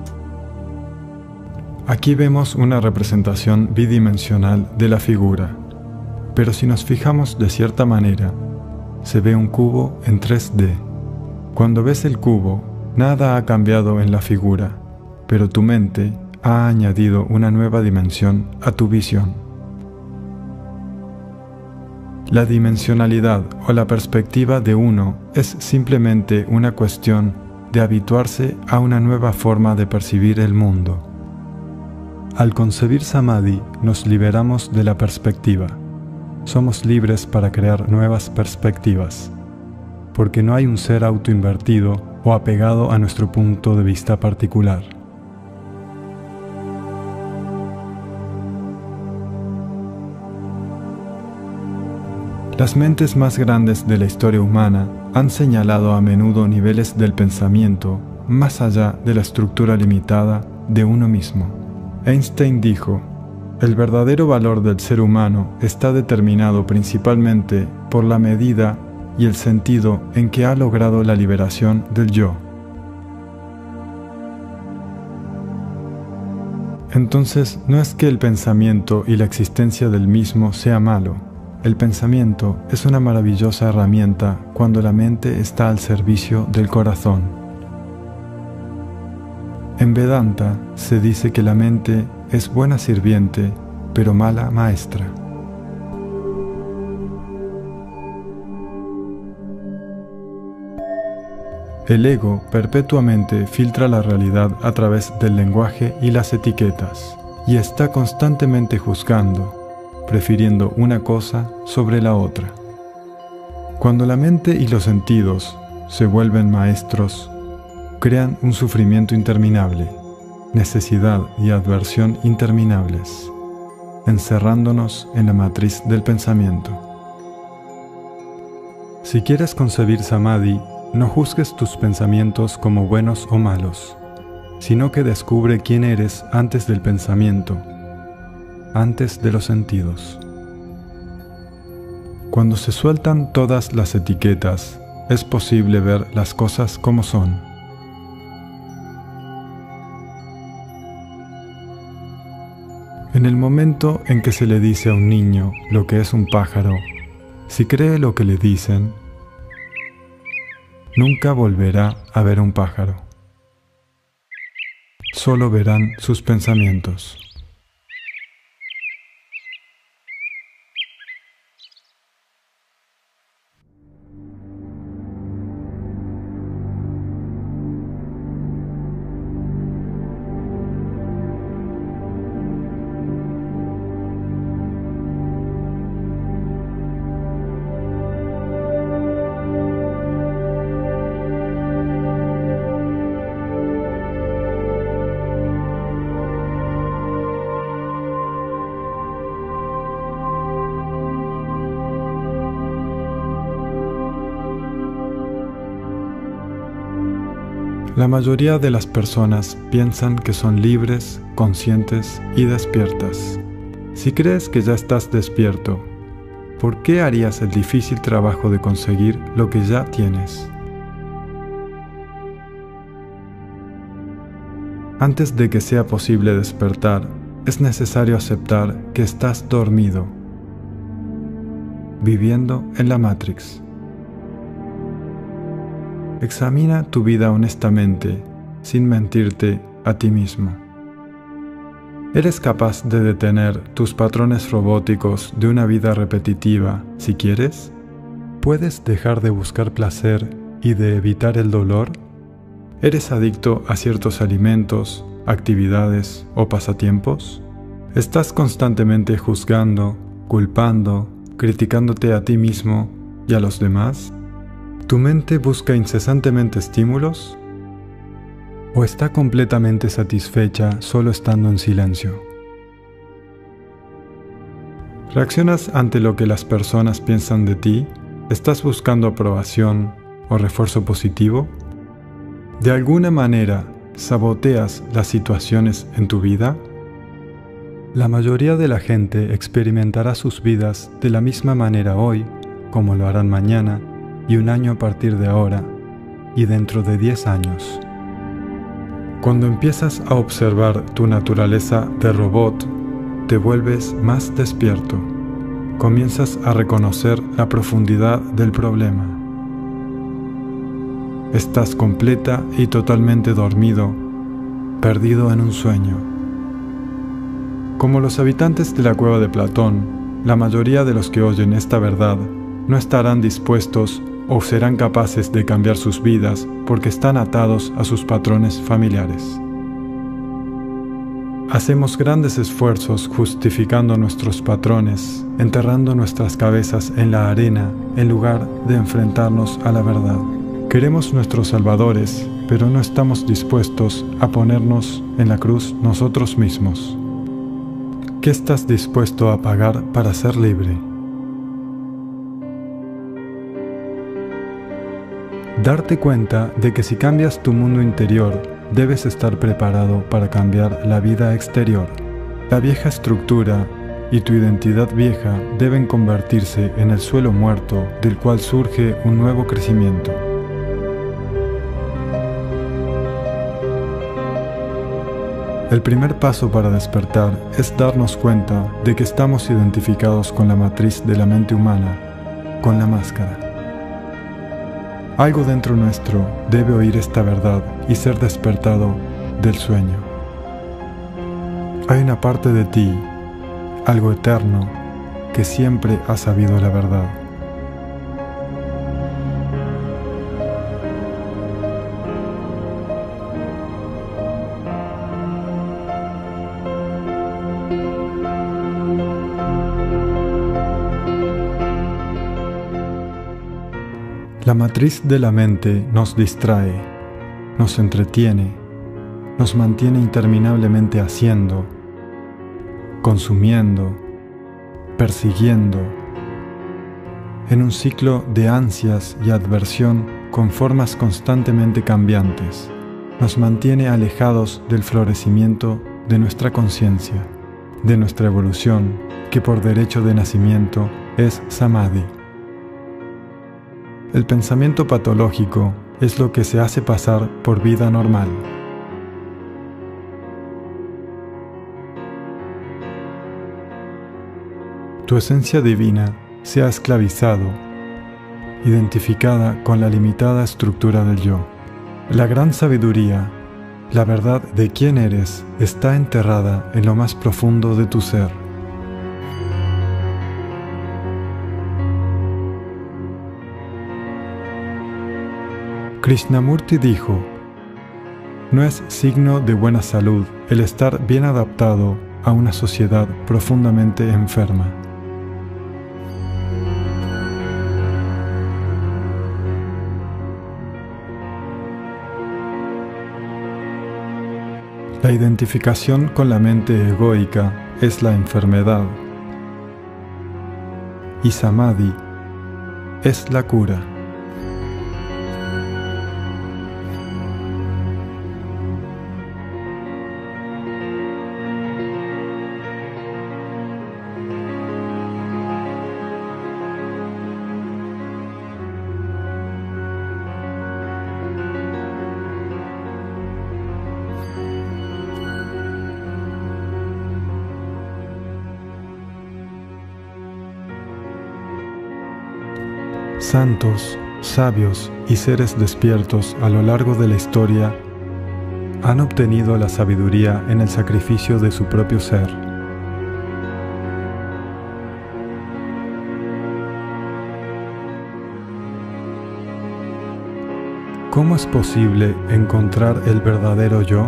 Aquí vemos una representación bidimensional de la figura, pero si nos fijamos de cierta manera, se ve un cubo en tres D. Cuando ves el cubo, nada ha cambiado en la figura, pero tu mente ha añadido una nueva dimensión a tu visión. La dimensionalidad o la perspectiva de uno es simplemente una cuestión de habituarse a una nueva forma de percibir el mundo. Al concebir samadhi, nos liberamos de la perspectiva. Somos libres para crear nuevas perspectivas, porque no hay un ser autoinvertido o apegado a nuestro punto de vista particular. Las mentes más grandes de la historia humana han señalado a menudo niveles del pensamiento más allá de la estructura limitada de uno mismo. Einstein dijo: "El verdadero valor del ser humano está determinado principalmente por la medida y el sentido en que ha logrado la liberación del yo". Entonces, no es que el pensamiento y la existencia del mismo sea malo. El pensamiento es una maravillosa herramienta cuando la mente está al servicio del corazón. En Vedanta se dice que la mente es buena sirviente, pero mala maestra. El ego perpetuamente filtra la realidad a través del lenguaje y las etiquetas, y está constantemente juzgando, prefiriendo una cosa sobre la otra. Cuando la mente y los sentidos se vuelven maestros, crean un sufrimiento interminable, necesidad y adversión interminables, encerrándonos en la matriz del pensamiento. Si quieres concebir Samadhi, no juzgues tus pensamientos como buenos o malos, sino que descubre quién eres antes del pensamiento, antes de los sentidos. Cuando se sueltan todas las etiquetas, es posible ver las cosas como son. En el momento en que se le dice a un niño lo que es un pájaro, si cree lo que le dicen, nunca volverá a ver un pájaro. Solo verán sus pensamientos. La mayoría de las personas piensan que son libres, conscientes y despiertas. Si crees que ya estás despierto, ¿por qué harías el difícil trabajo de conseguir lo que ya tienes? Antes de que sea posible despertar, es necesario aceptar que estás dormido, viviendo en la Matrix. Examina tu vida honestamente, sin mentirte a ti mismo. ¿Eres capaz de detener tus patrones robóticos de una vida repetitiva si quieres? ¿Puedes dejar de buscar placer y de evitar el dolor? ¿Eres adicto a ciertos alimentos, actividades o pasatiempos? ¿Estás constantemente juzgando, culpando, criticándote a ti mismo y a los demás? ¿Tu mente busca incesantemente estímulos? ¿O está completamente satisfecha solo estando en silencio? ¿Reaccionas ante lo que las personas piensan de ti? ¿Estás buscando aprobación o refuerzo positivo? ¿De alguna manera saboteas las situaciones en tu vida? La mayoría de la gente experimentará sus vidas de la misma manera hoy, como lo harán mañana, y un año a partir de ahora, y dentro de diez años. Cuando empiezas a observar tu naturaleza de robot, te vuelves más despierto. Comienzas a reconocer la profundidad del problema. Estás completa y totalmente dormido, perdido en un sueño. Como los habitantes de la cueva de Platón, la mayoría de los que oyen esta verdad no estarán dispuestos o serán capaces de cambiar sus vidas porque están atados a sus patrones familiares. Hacemos grandes esfuerzos justificando nuestros patrones, enterrando nuestras cabezas en la arena en lugar de enfrentarnos a la verdad. Queremos nuestros salvadores, pero no estamos dispuestos a ponernos en la cruz nosotros mismos. ¿Qué estás dispuesto a pagar para ser libre? Darte cuenta de que si cambias tu mundo interior, debes estar preparado para cambiar la vida exterior. La vieja estructura y tu identidad vieja deben convertirse en el suelo muerto del cual surge un nuevo crecimiento. El primer paso para despertar es darnos cuenta de que estamos identificados con la matriz de la mente humana, con la máscara. Algo dentro nuestro debe oír esta verdad y ser despertado del sueño. Hay una parte de ti, algo eterno, que siempre ha sabido la verdad. La matriz de la mente nos distrae, nos entretiene, nos mantiene interminablemente haciendo, consumiendo, persiguiendo, en un ciclo de ansias y adversión con formas constantemente cambiantes. Nos mantiene alejados del florecimiento de nuestra conciencia, de nuestra evolución, que por derecho de nacimiento es samadhi. El pensamiento patológico es lo que se hace pasar por vida normal. Tu esencia divina se ha esclavizado, identificada con la limitada estructura del yo. La gran sabiduría, la verdad de quién eres, está enterrada en lo más profundo de tu ser. Krishnamurti dijo: no es signo de buena salud el estar bien adaptado a una sociedad profundamente enferma. La identificación con la mente egoica es la enfermedad, y samadhi es la cura. Santos, sabios y seres despiertos a lo largo de la historia han obtenido la sabiduría en el sacrificio de su propio ser. ¿Cómo es posible encontrar el verdadero yo?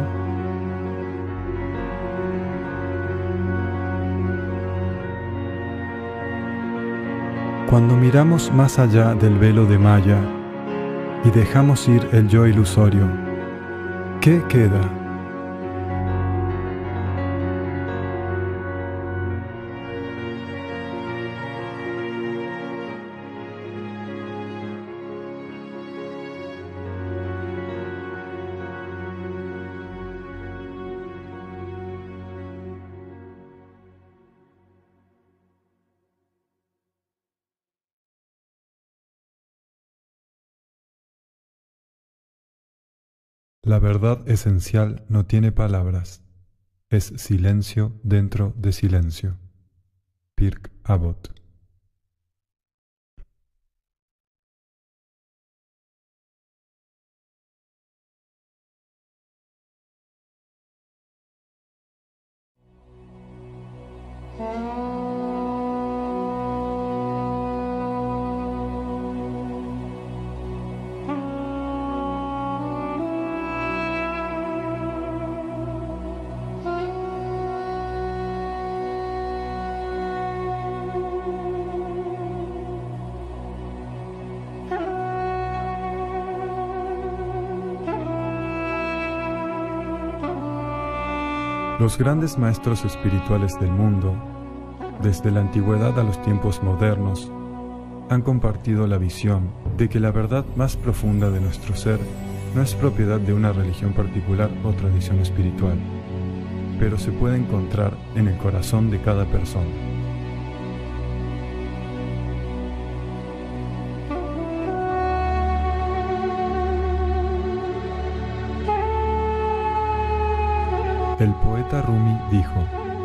Cuando miramos más allá del velo de Maya y dejamos ir el yo ilusorio, ¿qué queda? La verdad esencial no tiene palabras, es silencio dentro de silencio. Pirk Avot. Los grandes maestros espirituales del mundo, desde la antigüedad a los tiempos modernos, han compartido la visión de que la verdad más profunda de nuestro ser no es propiedad de una religión particular o tradición espiritual, pero se puede encontrar en el corazón de cada persona. El poeta Rumi dijo: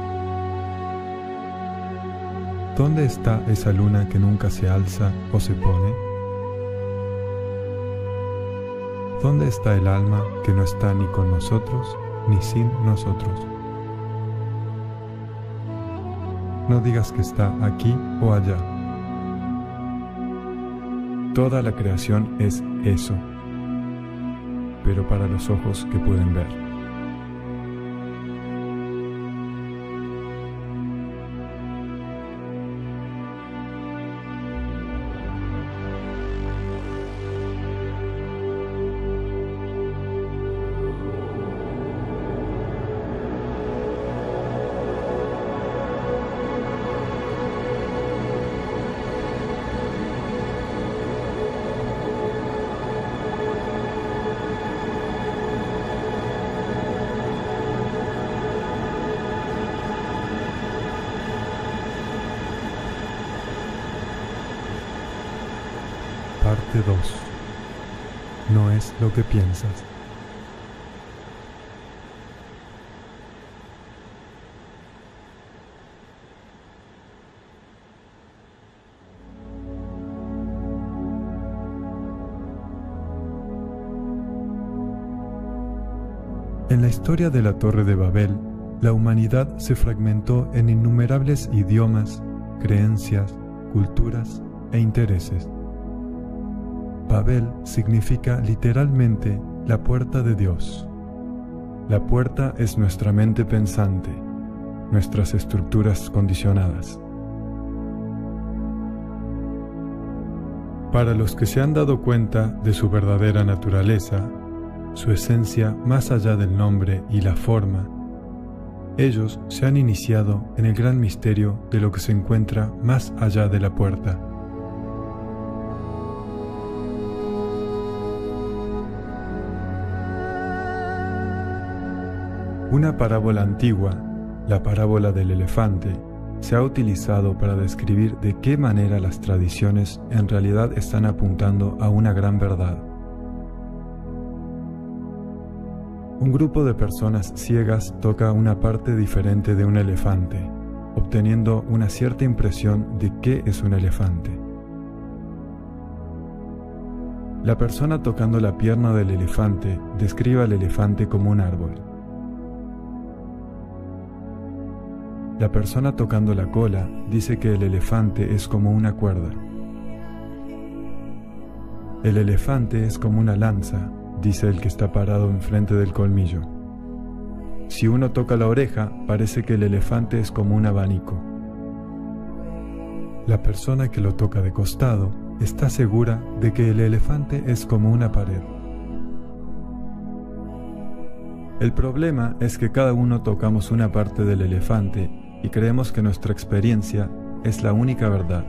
¿dónde está esa luna que nunca se alza o se pone? ¿Dónde está el alma que no está ni con nosotros ni sin nosotros? No digas que está aquí o allá. Toda la creación es eso, pero para los ojos que pueden ver. Parte dos. No es lo que piensas. En la historia de la Torre de Babel, la humanidad se fragmentó en innumerables idiomas, creencias, culturas e intereses. Babel significa literalmente la puerta de Dios. La puerta es nuestra mente pensante, nuestras estructuras condicionadas. Para los que se han dado cuenta de su verdadera naturaleza, su esencia más allá del nombre y la forma, ellos se han iniciado en el gran misterio de lo que se encuentra más allá de la puerta. Una parábola antigua, la parábola del elefante, se ha utilizado para describir de qué manera las tradiciones en realidad están apuntando a una gran verdad. Un grupo de personas ciegas toca una parte diferente de un elefante, obteniendo una cierta impresión de qué es un elefante. La persona tocando la pierna del elefante describe al elefante como un árbol. La persona tocando la cola dice que el elefante es como una cuerda. El elefante es como una lanza, dice el que está parado enfrente del colmillo. Si uno toca la oreja, parece que el elefante es como un abanico. La persona que lo toca de costado está segura de que el elefante es como una pared. El problema es que cada uno tocamos una parte del elefante y creemos que nuestra experiencia es la única verdad.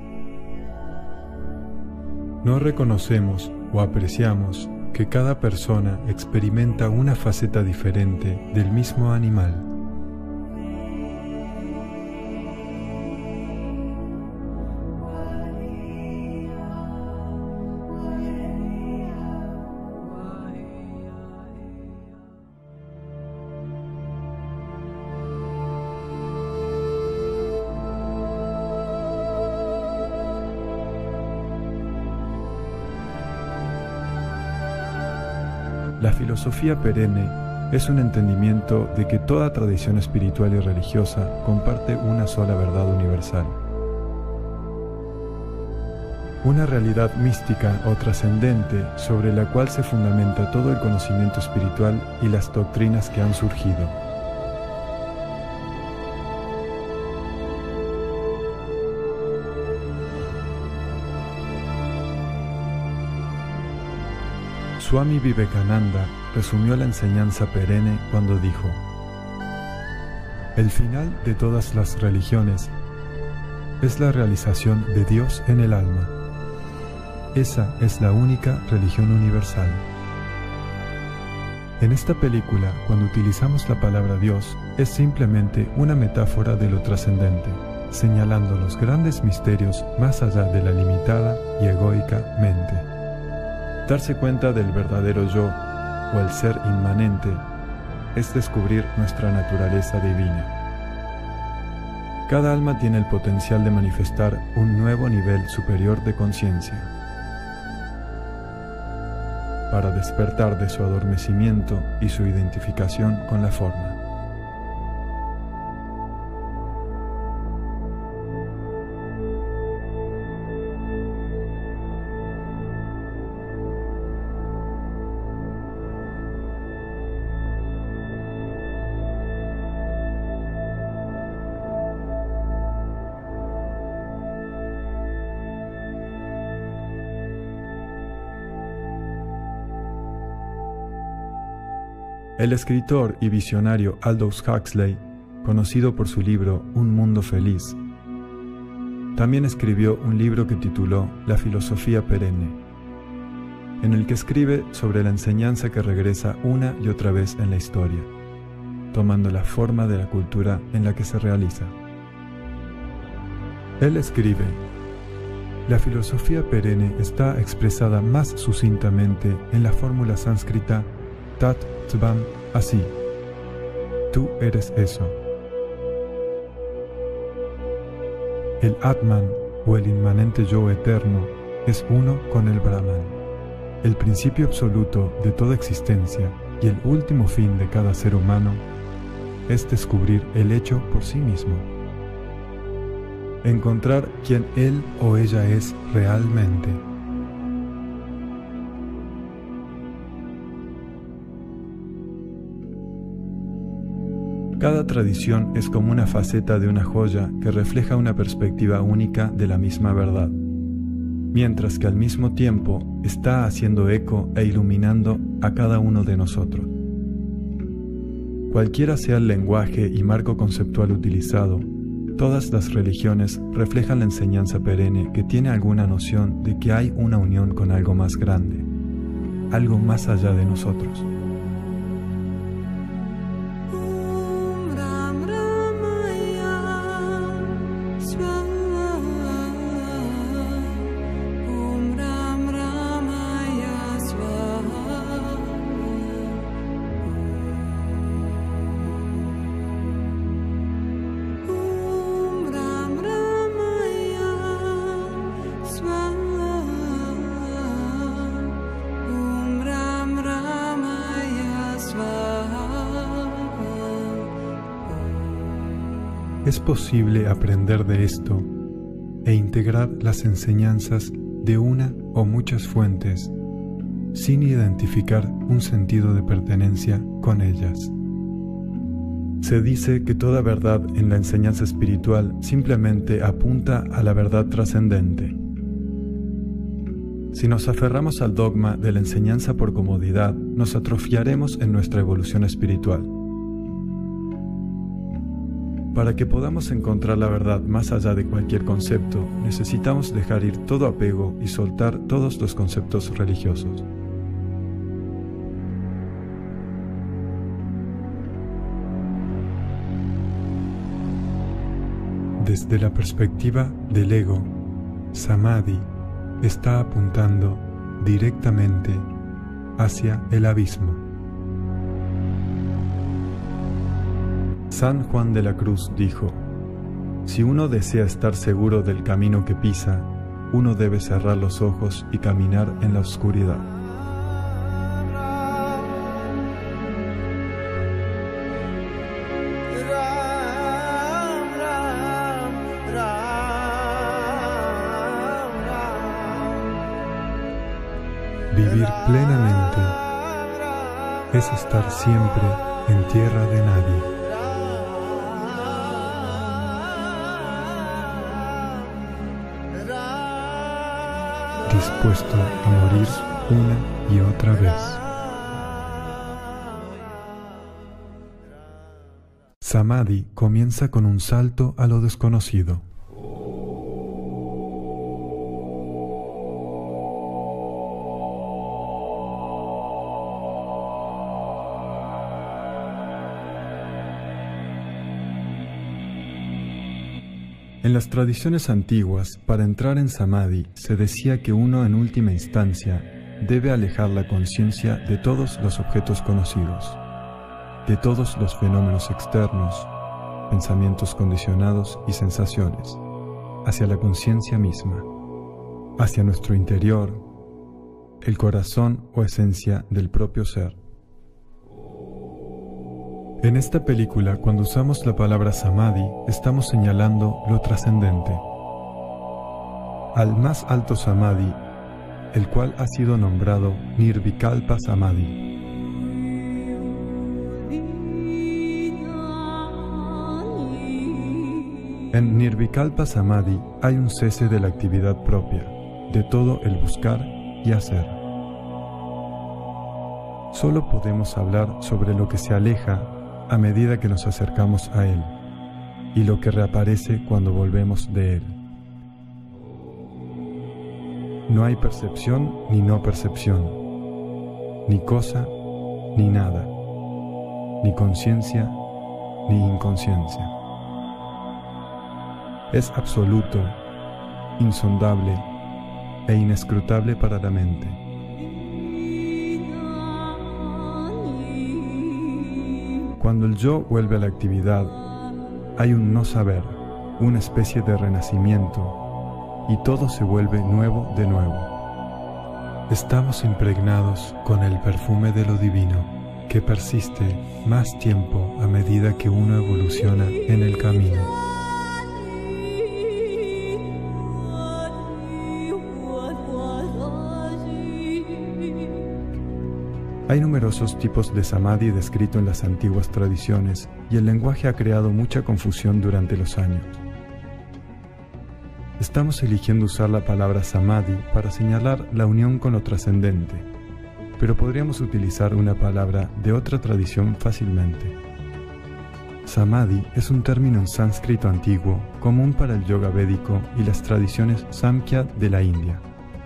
No reconocemos o apreciamos que cada persona experimenta una faceta diferente del mismo animal. La filosofía perenne es un entendimiento de que toda tradición espiritual y religiosa comparte una sola verdad universal. Una realidad mística o trascendente sobre la cual se fundamenta todo el conocimiento espiritual y las doctrinas que han surgido. Swami Vivekananda resumió la enseñanza perenne cuando dijo: el final de todas las religiones es la realización de Dios en el alma. Esa es la única religión universal. En esta película, cuando utilizamos la palabra Dios, es simplemente una metáfora de lo trascendente, señalando los grandes misterios más allá de la limitada y egoica mente. Darse cuenta del verdadero yo, o el ser inmanente, es descubrir nuestra naturaleza divina. Cada alma tiene el potencial de manifestar un nuevo nivel superior de conciencia. Para despertar de su adormecimiento y su identificación con la forma. El escritor y visionario Aldous Huxley, conocido por su libro Un mundo feliz, también escribió un libro que tituló La filosofía perenne, en el que escribe sobre la enseñanza que regresa una y otra vez en la historia, tomando la forma de la cultura en la que se realiza. Él escribe: La filosofía perenne está expresada más sucintamente en la fórmula sánscrita Tat Tvam así: tú eres eso. El Atman, o el inmanente yo eterno, es uno con el Brahman, el principio absoluto de toda existencia, y el último fin de cada ser humano es descubrir el hecho por sí mismo. Encontrar quién él o ella es realmente. Cada tradición es como una faceta de una joya que refleja una perspectiva única de la misma verdad, mientras que al mismo tiempo está haciendo eco e iluminando a cada uno de nosotros. Cualquiera sea el lenguaje y marco conceptual utilizado, todas las religiones reflejan la enseñanza perenne que tiene alguna noción de que hay una unión con algo más grande, algo más allá de nosotros. Es posible aprender de esto e integrar las enseñanzas de una o muchas fuentes sin identificar un sentido de pertenencia con ellas. Se dice que toda verdad en la enseñanza espiritual simplemente apunta a la verdad trascendente. Si nos aferramos al dogma de la enseñanza por comodidad, nos atrofiaremos en nuestra evolución espiritual. Para que podamos encontrar la verdad más allá de cualquier concepto, necesitamos dejar ir todo apego y soltar todos los conceptos religiosos. Desde la perspectiva del ego, Samadhi está apuntando directamente hacia el abismo. San Juan de la Cruz dijo: si uno desea estar seguro del camino que pisa, uno debe cerrar los ojos y caminar en la oscuridad. Vivir plenamente es estar siempre en tierra de nadie. Dispuesto a morir una y otra vez. Samadhi comienza con un salto a lo desconocido. En las tradiciones antiguas, para entrar en Samadhi, se decía que uno en última instancia debe alejar la conciencia de todos los objetos conocidos, de todos los fenómenos externos, pensamientos condicionados y sensaciones, hacia la conciencia misma, hacia nuestro interior, el corazón o esencia del propio ser. En esta película, cuando usamos la palabra Samadhi, estamos señalando lo trascendente. Al más alto Samadhi, el cual ha sido nombrado Nirvikalpa Samadhi. En Nirvikalpa Samadhi hay un cese de la actividad propia, de todo el buscar y hacer. Solo podemos hablar sobre lo que se aleja a medida que nos acercamos a Él, y lo que reaparece cuando volvemos de Él. No hay percepción ni no percepción, ni cosa ni nada, ni conciencia ni inconsciencia. Es absoluto, insondable e inescrutable para la mente. Cuando el yo vuelve a la actividad, hay un no saber, una especie de renacimiento, y todo se vuelve nuevo de nuevo. Estamos impregnados con el perfume de lo divino, que persiste más tiempo a medida que uno evoluciona en el camino. Hay numerosos tipos de samadhi descritos en las antiguas tradiciones, y el lenguaje ha creado mucha confusión durante los años. Estamos eligiendo usar la palabra samadhi para señalar la unión con lo trascendente, pero podríamos utilizar una palabra de otra tradición fácilmente. Samadhi es un término en sánscrito antiguo común para el yoga védico y las tradiciones Samkhya de la India,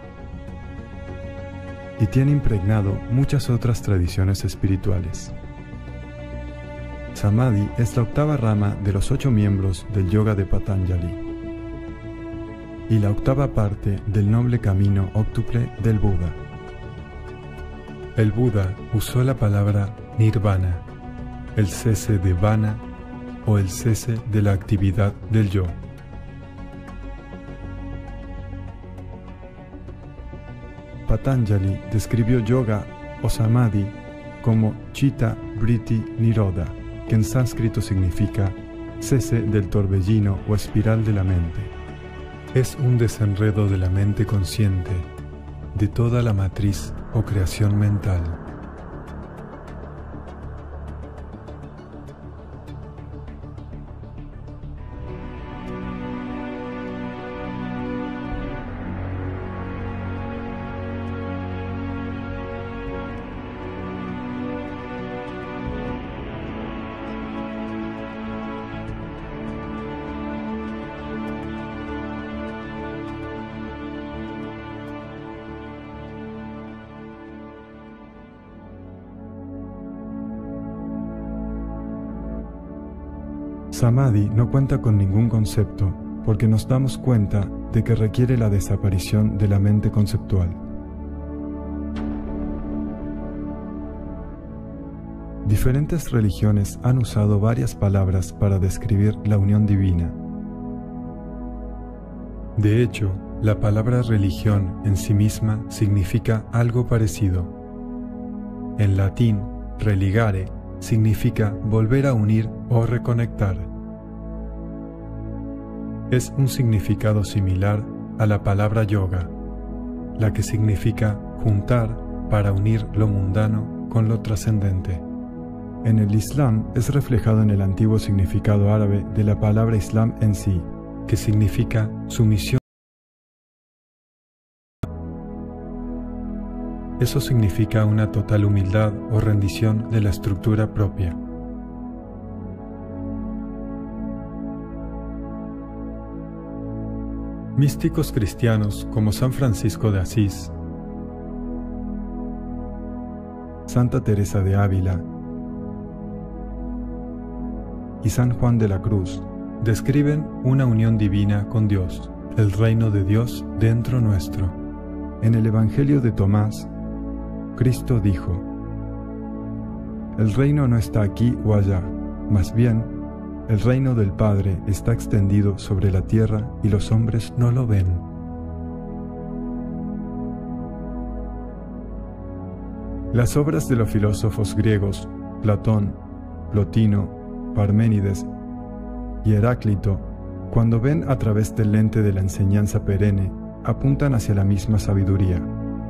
y tiene impregnado muchas otras tradiciones espirituales. Samadhi es la octava rama de los ocho miembros del yoga de Patanjali y la octava parte del noble camino óctuple del Buda. El Buda usó la palabra nirvana, el cese de vana o el cese de la actividad del yo. Patanjali describió yoga o samadhi como chitta vritti nirodha, que en sánscrito significa cese del torbellino o espiral de la mente. Es un desenredo de la mente consciente, de toda la matriz o creación mental. Samadhi no cuenta con ningún concepto porque nos damos cuenta de que requiere la desaparición de la mente conceptual. Diferentes religiones han usado varias palabras para describir la unión divina. De hecho, la palabra religión en sí misma significa algo parecido. En latín, religare significa volver a unir o reconectar. Es un significado similar a la palabra yoga, la que significa juntar para unir lo mundano con lo trascendente. En el Islam es reflejado en el antiguo significado árabe de la palabra Islam en sí, que significa sumisión. Eso significa una total humildad o rendición de la estructura propia. Místicos cristianos como San Francisco de Asís, Santa Teresa de Ávila y San Juan de la Cruz describen una unión divina con Dios, el reino de Dios dentro nuestro. En el Evangelio de Tomás, Cristo dijo: el reino no está aquí o allá, más bien, el reino del Padre está extendido sobre la tierra y los hombres no lo ven. Las obras de los filósofos griegos, Platón, Plotino, Parménides y Heráclito, cuando ven a través del lente de la enseñanza perenne, apuntan hacia la misma sabiduría.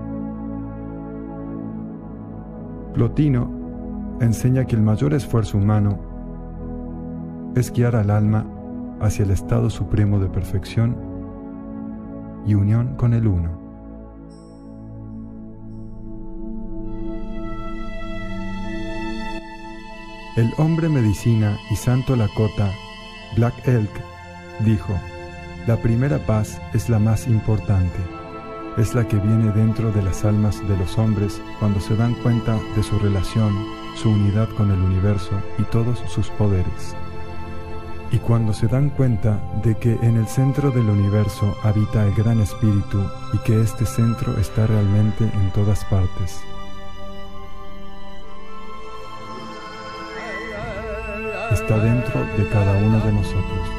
Plotino enseña que el mayor esfuerzo humano es guiar al alma hacia el estado supremo de perfección y unión con el Uno. El hombre medicina y santo Lakota, Black Elk, dijo: la primera paz es la más importante. Es la que viene dentro de las almas de los hombres cuando se dan cuenta de su relación, su unidad con el universo y todos sus poderes. Y cuando se dan cuenta de que en el centro del universo habita el Gran Espíritu y que este centro está realmente en todas partes. Está dentro de cada uno de nosotros.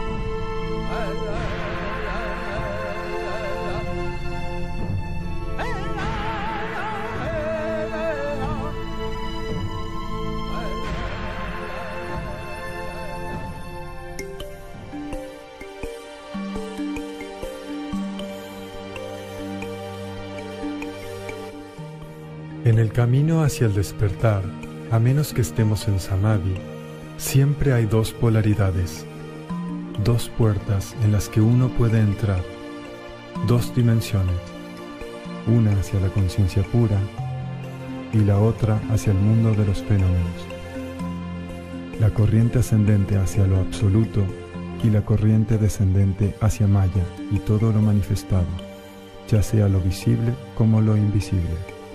En el camino hacia el despertar, a menos que estemos en Samadhi, siempre hay dos polaridades, dos puertas en las que uno puede entrar, dos dimensiones, una hacia la conciencia pura y la otra hacia el mundo de los fenómenos. La corriente ascendente hacia lo absoluto y la corriente descendente hacia Maya y todo lo manifestado, ya sea lo visible como lo invisible.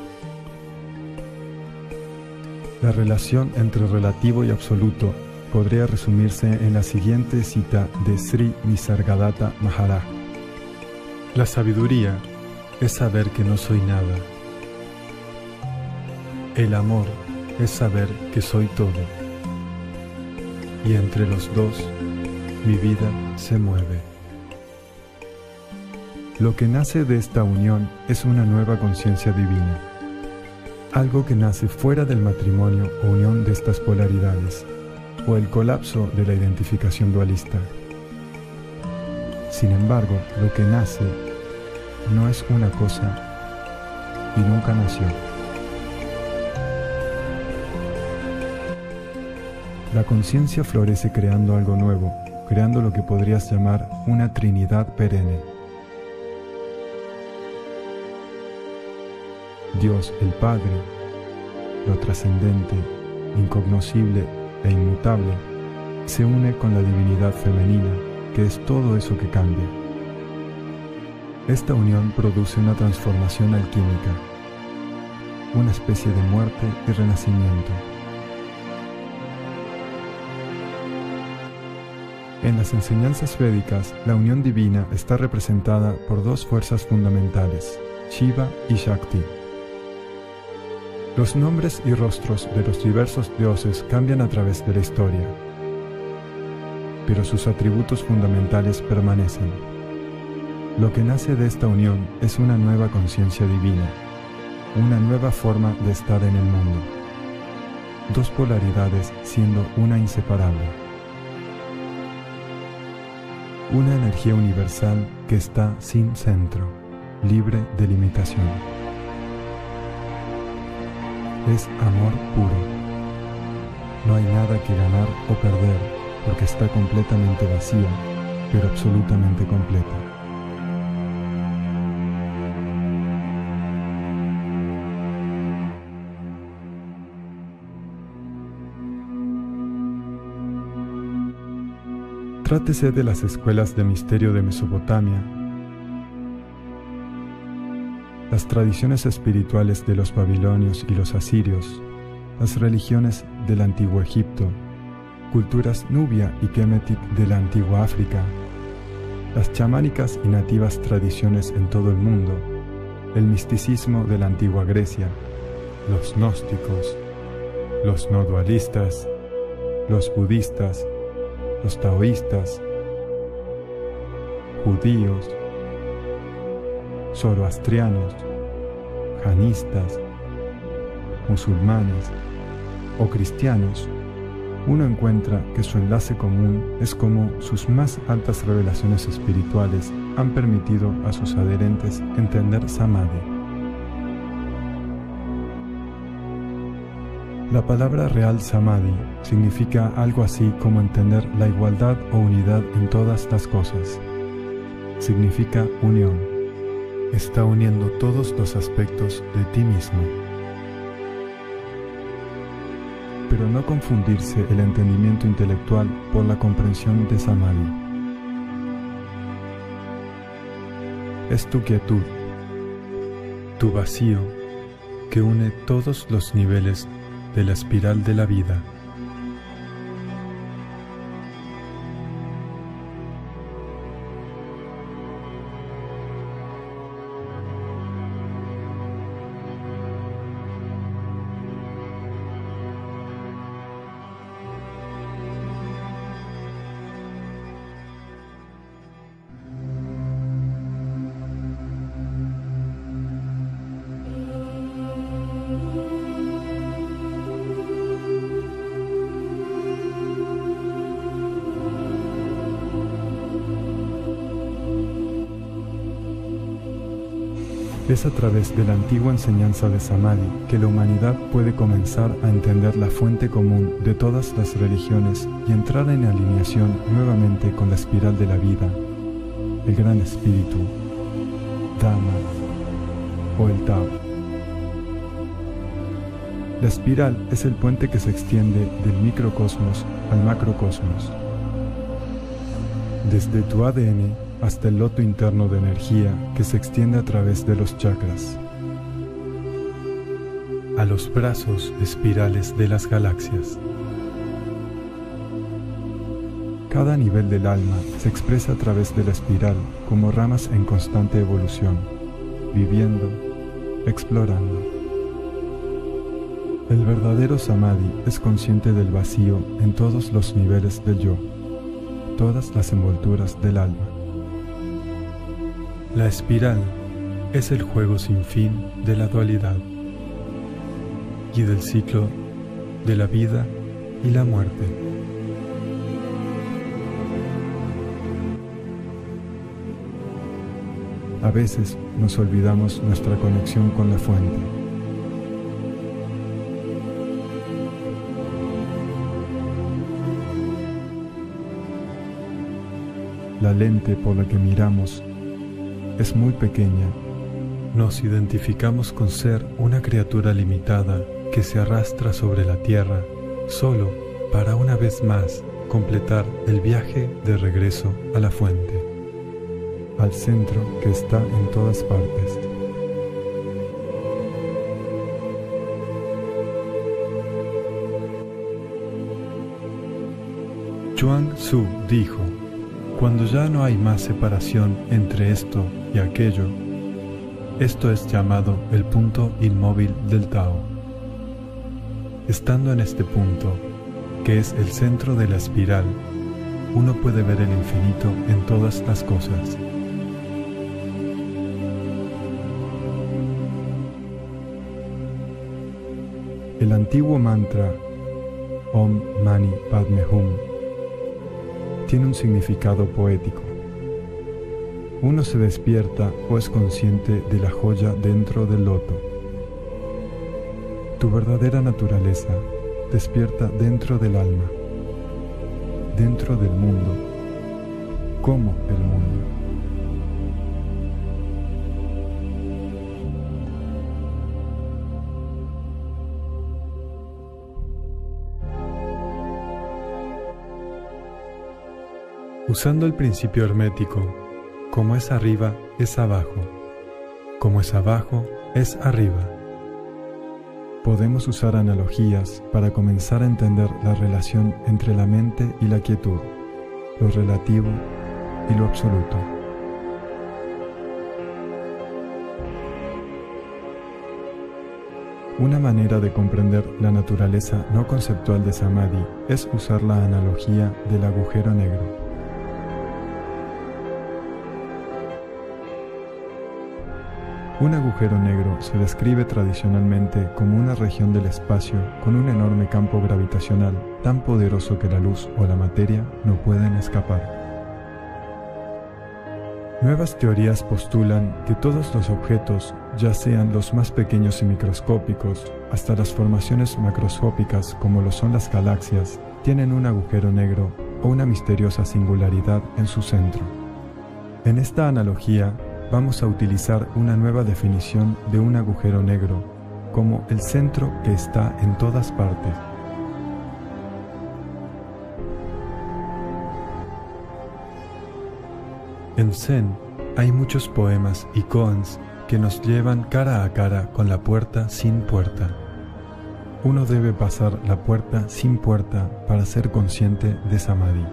La relación entre relativo y absoluto podría resumirse en la siguiente cita de Sri Nisargadatta Maharaj. La sabiduría es saber que no soy nada. El amor es saber que soy todo. Y entre los dos, mi vida se mueve. Lo que nace de esta unión es una nueva conciencia divina. Algo que nace fuera del matrimonio o unión de estas polaridades, o el colapso de la identificación dualista. Sin embargo, lo que nace no es una cosa y nunca nació. La conciencia florece creando algo nuevo, creando lo que podrías llamar una Trinidad perenne. Dios el Padre, lo trascendente, incognoscible e inmutable, se une con la divinidad femenina, que es todo eso que cambia. Esta unión produce una transformación alquímica, una especie de muerte y renacimiento. En las enseñanzas védicas, la unión divina está representada por dos fuerzas fundamentales, Shiva y Shakti. Los nombres y rostros de los diversos dioses cambian a través de la historia, pero sus atributos fundamentales permanecen. Lo que nace de esta unión es una nueva conciencia divina, una nueva forma de estar en el mundo. Dos polaridades siendo una inseparable. Una energía universal que está sin centro, libre de limitación. Es amor puro. No hay nada que ganar o perder porque está completamente vacía, pero absolutamente completa. Trátese de las escuelas de misterio de Mesopotamia, las tradiciones espirituales de los babilonios y los asirios, las religiones del antiguo Egipto, culturas nubia y kemetic de la antigua África, las chamánicas y nativas tradiciones en todo el mundo, el misticismo de la antigua Grecia, los gnósticos, los no dualistas, los budistas, los taoístas, judíos, zoroastrianos, janistas, musulmanes o cristianos, uno encuentra que su enlace común es cómo sus más altas revelaciones espirituales han permitido a sus adherentes entender Samadhi. La palabra real Samadhi significa algo así como entender la igualdad o unidad en todas las cosas. Significa unión. Está uniendo todos los aspectos de ti mismo. Pero no confundirse el entendimiento intelectual por la comprensión de Samadhi. Es tu quietud, tu vacío, que une todos los niveles de la espiral de la vida. Es a través de la antigua enseñanza de Samadhi que la humanidad puede comenzar a entender la fuente común de todas las religiones y entrar en alineación nuevamente con la espiral de la vida, el gran espíritu, Dhamma o el Tao. La espiral es el puente que se extiende del microcosmos al macrocosmos. Desde tu A D N hasta el loto interno de energía que se extiende a través de los chakras, a los brazos espirales de las galaxias. Cada nivel del alma se expresa a través de la espiral como ramas en constante evolución, viviendo, explorando. El verdadero Samadhi es consciente del vacío en todos los niveles del yo, todas las envolturas del alma. La espiral es el juego sin fin de la dualidad y del ciclo de la vida y la muerte. A veces nos olvidamos nuestra conexión con la fuente. La lente por la que miramos es muy pequeña. Nos identificamos con ser una criatura limitada que se arrastra sobre la tierra solo para una vez más completar el viaje de regreso a la fuente, al centro que está en todas partes. Chuang Tzu dijo: cuando ya no hay más separación entre esto y aquello, esto es llamado el punto inmóvil del Tao. Estando en este punto, que es el centro de la espiral, uno puede ver el infinito en todas las cosas. El antiguo mantra Om Mani Padme Hum tiene un significado poético. Uno se despierta o es consciente de la joya dentro del loto. Tu verdadera naturaleza despierta dentro del alma, dentro del mundo, como el mundo. Usando el principio hermético, como es arriba, es abajo, como es abajo, es arriba. Podemos usar analogías para comenzar a entender la relación entre la mente y la quietud, lo relativo y lo absoluto. Una manera de comprender la naturaleza no conceptual de Samadhi es usar la analogía del agujero negro. Un agujero negro se describe tradicionalmente como una región del espacio con un enorme campo gravitacional tan poderoso que la luz o la materia no pueden escapar. Nuevas teorías postulan que todos los objetos, ya sean los más pequeños y microscópicos, hasta las formaciones macroscópicas como lo son las galaxias, tienen un agujero negro o una misteriosa singularidad en su centro. En esta analogía, vamos a utilizar una nueva definición de un agujero negro como el centro que está en todas partes. En Zen hay muchos poemas y koans que nos llevan cara a cara con la puerta sin puerta. Uno debe pasar la puerta sin puerta para ser consciente de Samadhi.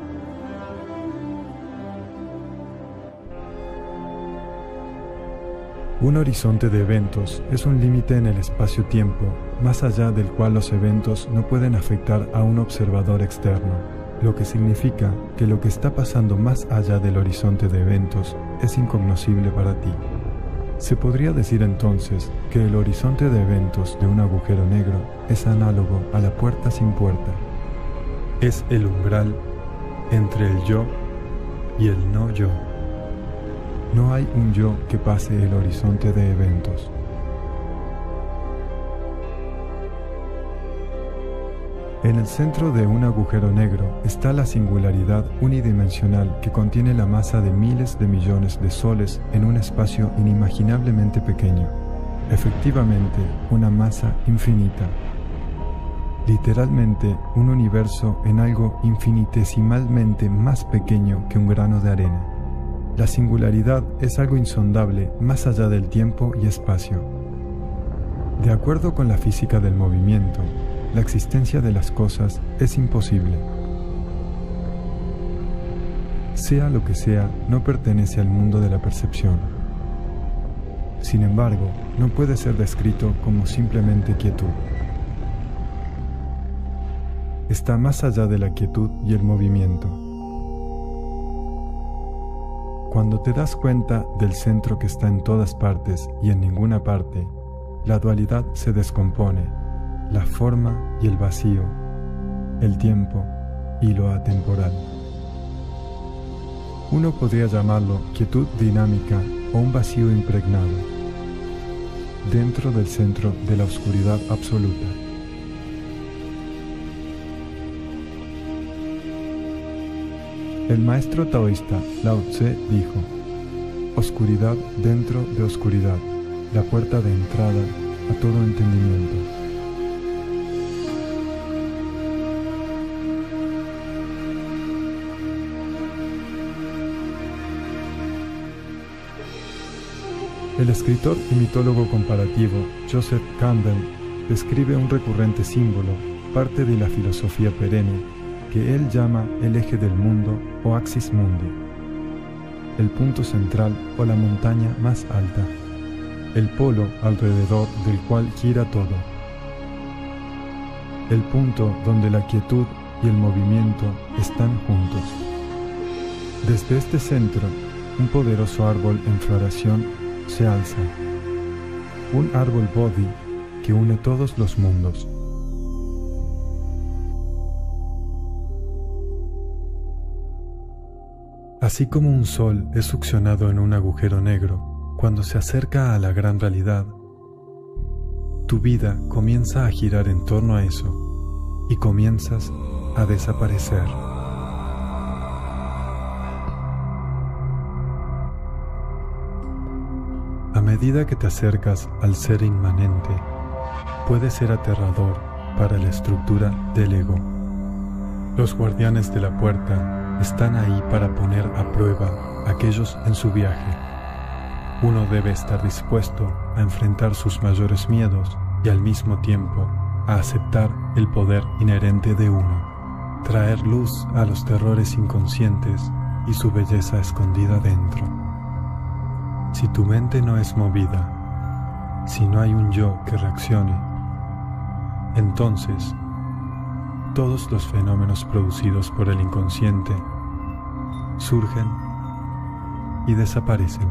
Un horizonte de eventos es un límite en el espacio-tiempo, más allá del cual los eventos no pueden afectar a un observador externo, lo que significa que lo que está pasando más allá del horizonte de eventos es incognoscible para ti. Se podría decir entonces que el horizonte de eventos de un agujero negro es análogo a la puerta sin puerta. Es el umbral entre el yo y el no yo. No hay un yo que pase el horizonte de eventos. En el centro de un agujero negro está la singularidad unidimensional que contiene la masa de miles de millones de soles en un espacio inimaginablemente pequeño. Efectivamente, una masa infinita. Literalmente, un universo en algo infinitesimalmente más pequeño que un grano de arena. La singularidad es algo insondable más allá del tiempo y espacio. De acuerdo con la física del movimiento, la existencia de las cosas es imposible. Sea lo que sea, no pertenece al mundo de la percepción. Sin embargo, no puede ser descrito como simplemente quietud. Está más allá de la quietud y el movimiento. Cuando te das cuenta del centro que está en todas partes y en ninguna parte, la dualidad se descompone, la forma y el vacío, el tiempo y lo atemporal. Uno podría llamarlo quietud dinámica o un vacío impregnado, dentro del centro de la oscuridad absoluta. El maestro taoísta Lao Tse dijo: oscuridad dentro de oscuridad, la puerta de entrada a todo entendimiento. El escritor y mitólogo comparativo Joseph Campbell describe un recurrente símbolo, parte de la filosofía perenne, que él llama el eje del mundo o axis mundi, el punto central o la montaña más alta, el polo alrededor del cual gira todo, el punto donde la quietud y el movimiento están juntos. Desde este centro, un poderoso árbol en floración se alza, un árbol bodhi que une todos los mundos. Así como un sol es succionado en un agujero negro cuando se acerca a la gran realidad, tu vida comienza a girar en torno a eso y comienzas a desaparecer. A medida que te acercas al ser inmanente, puede ser aterrador para la estructura del ego. Los guardianes de la puerta están ahí para poner a prueba a aquellos en su viaje. Uno debe estar dispuesto a enfrentar sus mayores miedos y al mismo tiempo a aceptar el poder inherente de uno, traer luz a los terrores inconscientes y su belleza escondida dentro. Si tu mente no es movida, si no hay un yo que reaccione, entonces todos los fenómenos producidos por el inconsciente surgen y desaparecen.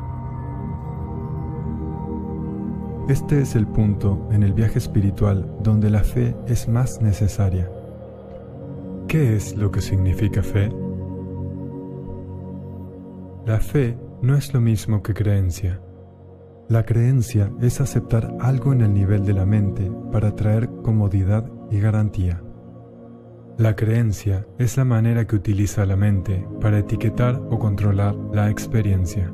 Este es el punto en el viaje espiritual donde la fe es más necesaria. ¿Qué es lo que significa fe? La fe no es lo mismo que creencia. La creencia es aceptar algo en el nivel de la mente para traer comodidad y garantía. La creencia es la manera que utiliza la mente para etiquetar o controlar la experiencia.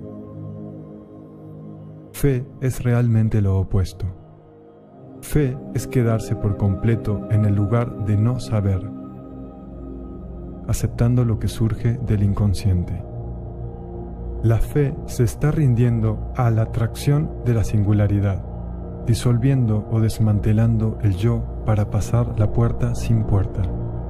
Fe es realmente lo opuesto. Fe es quedarse por completo en el lugar de no saber, aceptando lo que surge del inconsciente. La fe se está rindiendo a la atracción de la singularidad, disolviendo o desmantelando el yo para pasar la puerta sin puerta.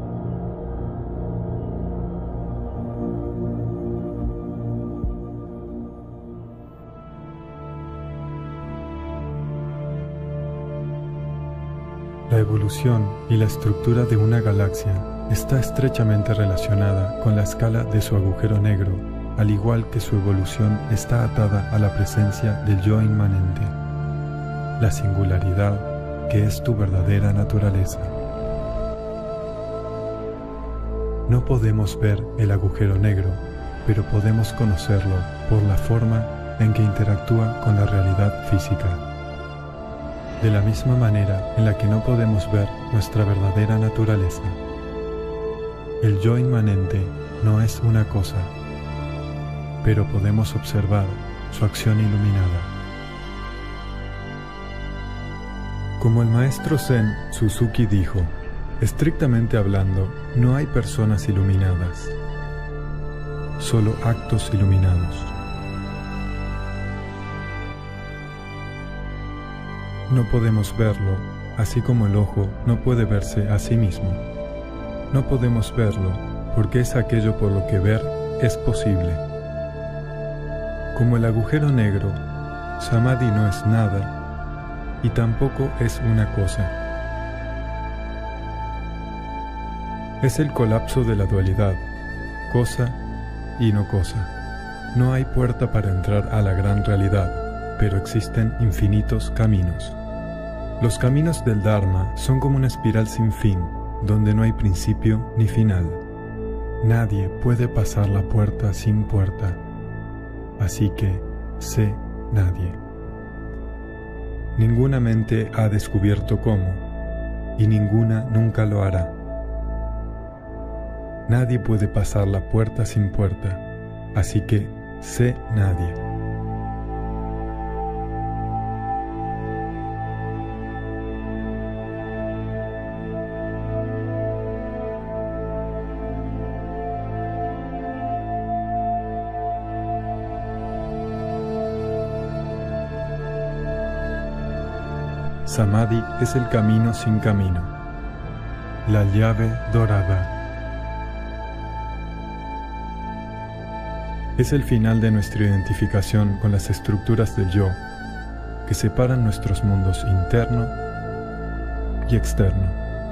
La evolución y la estructura de una galaxia está estrechamente relacionada con la escala de su agujero negro, al igual que su evolución está atada a la presencia del yo inmanente, la singularidad que es tu verdadera naturaleza. No podemos ver el agujero negro, pero podemos conocerlo por la forma en que interactúa con la realidad física. De la misma manera en la que no podemos ver nuestra verdadera naturaleza. El yo inmanente no es una cosa, pero podemos observar su acción iluminada. Como el maestro Zen Suzuki dijo, estrictamente hablando, no hay personas iluminadas, solo actos iluminados. No podemos verlo, así como el ojo no puede verse a sí mismo. No podemos verlo porque es aquello por lo que ver es posible. Como el agujero negro, Samadhi no es nada y tampoco es una cosa. Es el colapso de la dualidad, cosa y no cosa. No hay puerta para entrar a la gran realidad, pero existen infinitos caminos. Los caminos del Dharma son como una espiral sin fin, donde no hay principio ni final. Nadie puede pasar la puerta sin puerta. Así que, sé nadie. Ninguna mente ha descubierto cómo, y ninguna nunca lo hará. Nadie puede pasar la puerta sin puerta, así que, sé nadie. Samadhi es el camino sin camino, la llave dorada. Es el final de nuestra identificación con las estructuras del yo, que separan nuestros mundos interno y externo.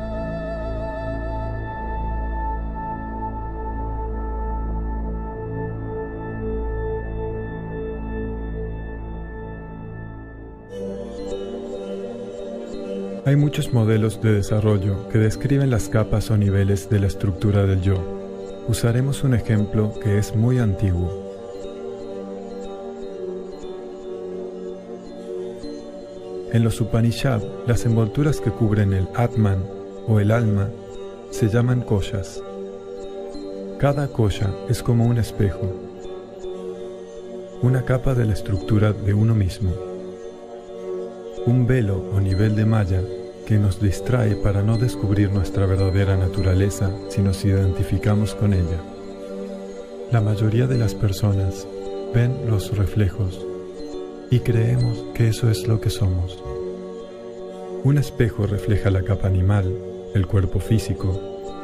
Hay muchos modelos de desarrollo que describen las capas o niveles de la estructura del yo. Usaremos un ejemplo que es muy antiguo. En los Upanishad, las envolturas que cubren el Atman o el alma se llaman koshas. Cada kosha es como un espejo, una capa de la estructura de uno mismo. Un velo o nivel de malla que nos distrae para no descubrir nuestra verdadera naturaleza si nos identificamos con ella. La mayoría de las personas ven los reflejos y creemos que eso es lo que somos. Un espejo refleja la capa animal, el cuerpo físico.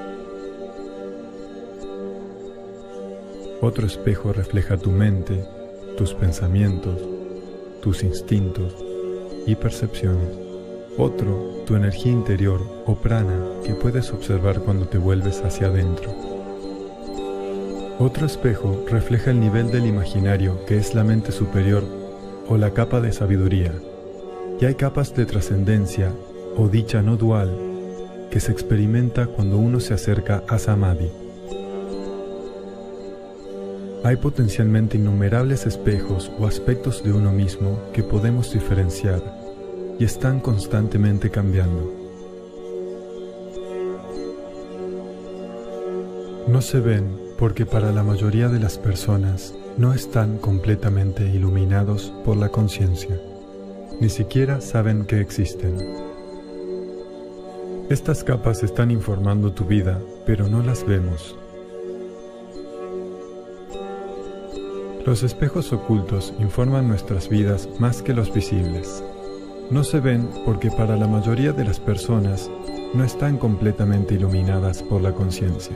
Otro espejo refleja tu mente, tus pensamientos, tus instintos y percepciones. Otro, tu energía interior o prana que puedes observar cuando te vuelves hacia adentro. Otro espejo refleja el nivel del imaginario que es la mente superior o la capa de sabiduría. Y hay capas de trascendencia o dicha no dual que se experimenta cuando uno se acerca a Samadhi. Hay potencialmente innumerables espejos o aspectos de uno mismo que podemos diferenciar y están constantemente cambiando. No se ven porque para la mayoría de las personas no están completamente iluminados por la conciencia. Ni siquiera saben que existen. Estas capas están informando tu vida, pero no las vemos. Los espejos ocultos informan nuestras vidas más que los visibles. No se ven porque para la mayoría de las personas no están completamente iluminadas por la conciencia.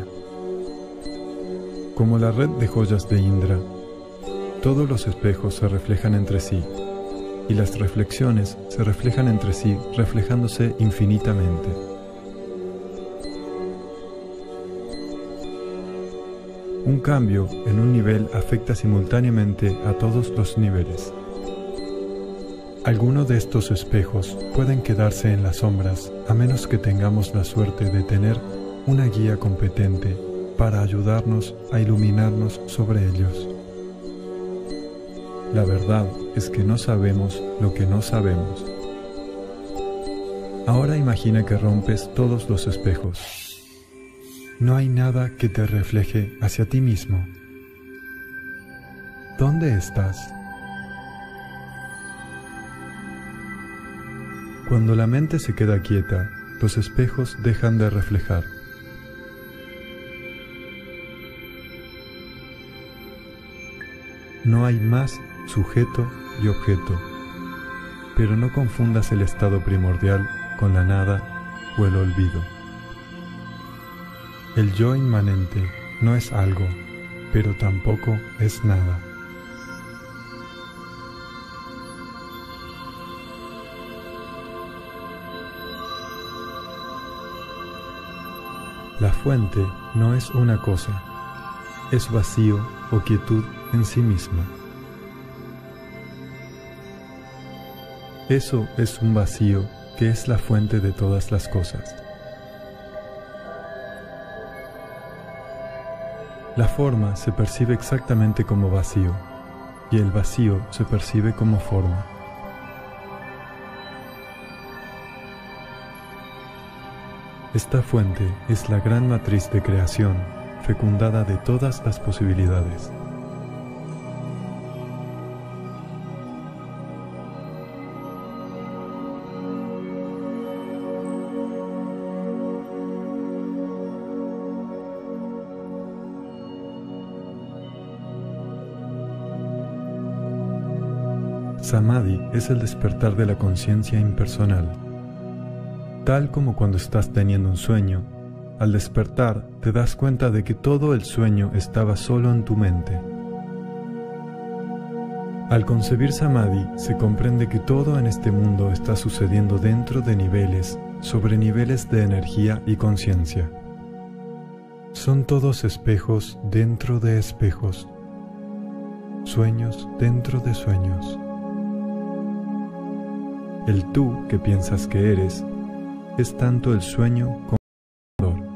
Como la red de joyas de Indra, todos los espejos se reflejan entre sí, y las reflexiones se reflejan entre sí, reflejándose infinitamente. Un cambio en un nivel afecta simultáneamente a todos los niveles. Algunos de estos espejos pueden quedarse en las sombras a menos que tengamos la suerte de tener una guía competente para ayudarnos a iluminarnos sobre ellos. La verdad es que no sabemos lo que no sabemos. Ahora imagina que rompes todos los espejos. No hay nada que te refleje hacia ti mismo. ¿Dónde estás? Cuando la mente se queda quieta, los espejos dejan de reflejar. No hay más sujeto y objeto, pero no confundas el estado primordial con la nada o el olvido. El yo inmanente no es algo, pero tampoco es nada. La fuente no es una cosa, es vacío o quietud en sí misma. Eso es un vacío que es la fuente de todas las cosas. La forma se percibe exactamente como vacío, y el vacío se percibe como forma. Esta fuente es la gran matriz de creación, fecundada de todas las posibilidades. Samadhi es el despertar de la conciencia impersonal. Tal como cuando estás teniendo un sueño, al despertar te das cuenta de que todo el sueño estaba solo en tu mente. Al concebir Samadhi se comprende que todo en este mundo está sucediendo dentro de niveles, sobre niveles de energía y conciencia. Son todos espejos dentro de espejos, sueños dentro de sueños. El tú que piensas que eres es tanto el sueño como el dolor.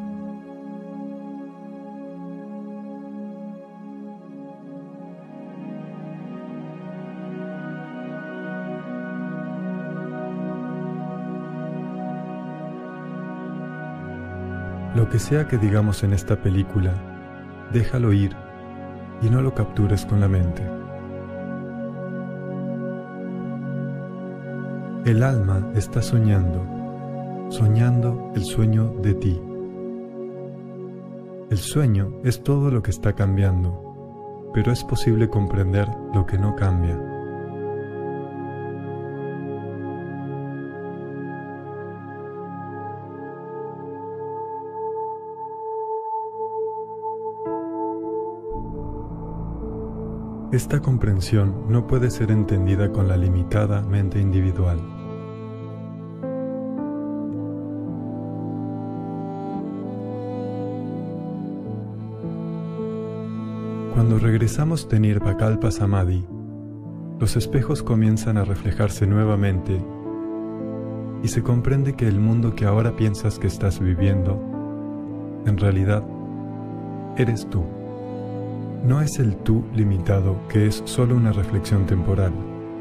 Lo que sea que digamos en esta película, déjalo ir y no lo captures con la mente. El alma está soñando, soñando el sueño de ti. El sueño es todo lo que está cambiando, pero es posible comprender lo que no cambia. Esta comprensión no puede ser entendida con la limitada mente individual. Cuando regresamos de Nirvikalpa Samadhi, los espejos comienzan a reflejarse nuevamente y se comprende que el mundo que ahora piensas que estás viviendo, en realidad, eres tú. No es el tú limitado que es solo una reflexión temporal.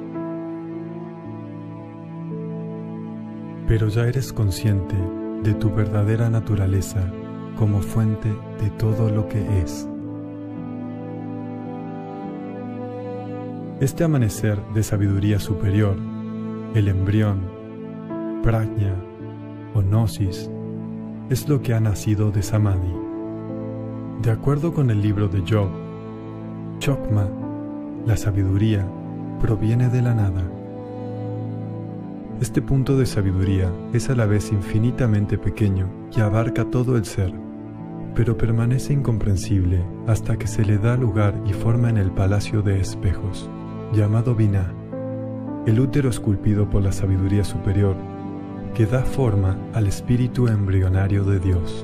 Pero ya eres consciente de tu verdadera naturaleza como fuente de todo lo que es. Este amanecer de sabiduría superior, el embrión, prajna o gnosis, es lo que ha nacido de Samadhi. De acuerdo con el libro de Job, Chokma, la sabiduría, proviene de la nada. Este punto de sabiduría es a la vez infinitamente pequeño y abarca todo el ser, pero permanece incomprensible hasta que se le da lugar y forma en el palacio de espejos, llamado Binah, el útero esculpido por la sabiduría superior, que da forma al espíritu embrionario de Dios.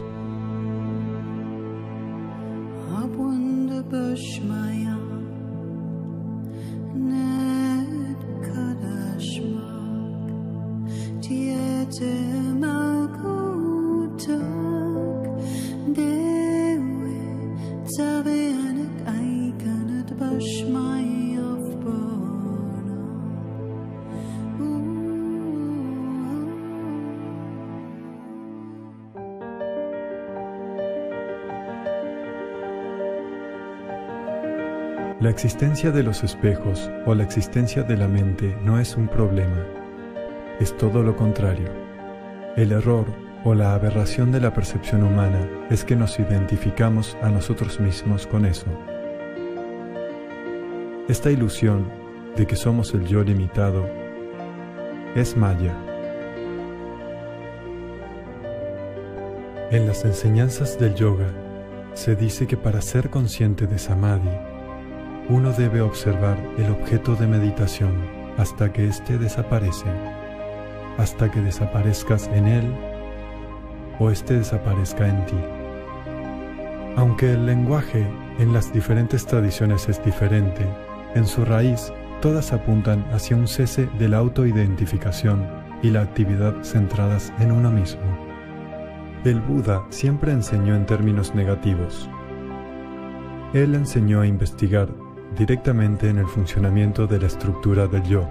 Dewe La existencia de los espejos o la existencia de la mente no es un problema, es todo lo contrario. El error o la aberración de la percepción humana es que nos identificamos a nosotros mismos con eso. Esta ilusión de que somos el yo limitado es maya. En las enseñanzas del yoga se dice que para ser consciente de samadhi, uno debe observar el objeto de meditación hasta que éste desaparece, hasta que desaparezcas en él o éste desaparezca en ti. Aunque el lenguaje en las diferentes tradiciones es diferente, en su raíz todas apuntan hacia un cese de la autoidentificación y la actividad centradas en uno mismo. El Buda siempre enseñó en términos negativos. Él enseñó a investigar directamente en el funcionamiento de la estructura del yo.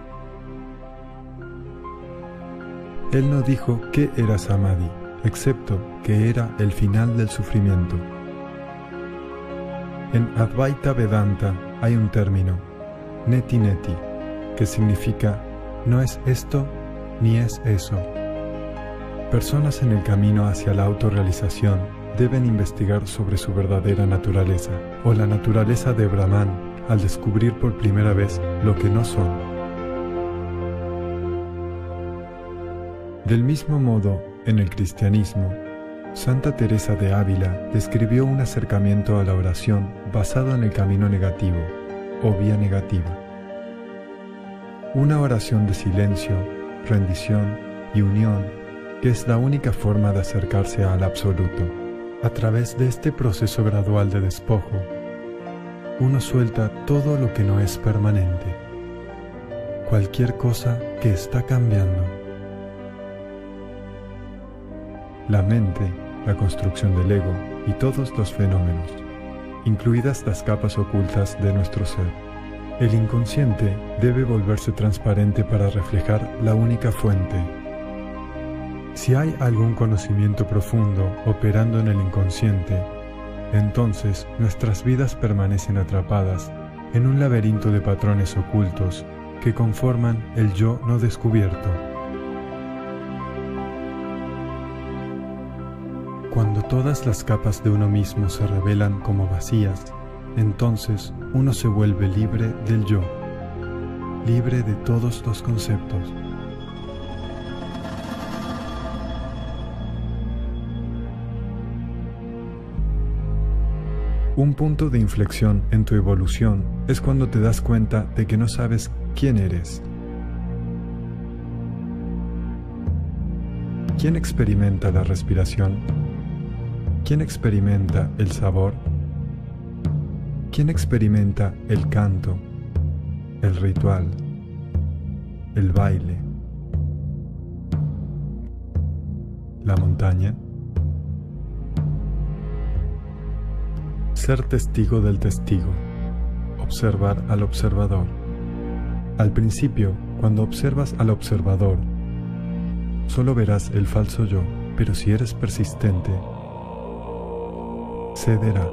Él no dijo qué era samadhi, excepto que era el final del sufrimiento. En Advaita Vedanta hay un término, neti neti, que significa no es esto ni es eso. Personas en el camino hacia la autorrealización deben investigar sobre su verdadera naturaleza, o la naturaleza de Brahman, al descubrir por primera vez lo que no son. Del mismo modo, en el cristianismo, Santa Teresa de Ávila describió un acercamiento a la oración basado en el camino negativo, o vía negativa. Una oración de silencio, rendición y unión, que es la única forma de acercarse al absoluto. A través de este proceso gradual de despojo, uno suelta todo lo que no es permanente, cualquier cosa que está cambiando. La mente, la construcción del ego y todos los fenómenos, incluidas las capas ocultas de nuestro ser. El inconsciente debe volverse transparente para reflejar la única fuente. Si hay algún conocimiento profundo operando en el inconsciente, entonces nuestras vidas permanecen atrapadas en un laberinto de patrones ocultos que conforman el yo no descubierto. Cuando todas las capas de uno mismo se revelan como vacías, entonces uno se vuelve libre del yo, libre de todos los conceptos. Un punto de inflexión en tu evolución es cuando te das cuenta de que no sabes quién eres. ¿Quién experimenta la respiración? ¿Quién experimenta el sabor? ¿Quién experimenta el canto, el ritual, el baile, la montaña? Ser testigo del testigo, observar al observador. Al principio, cuando observas al observador, solo verás el falso yo, pero si eres persistente, cederá.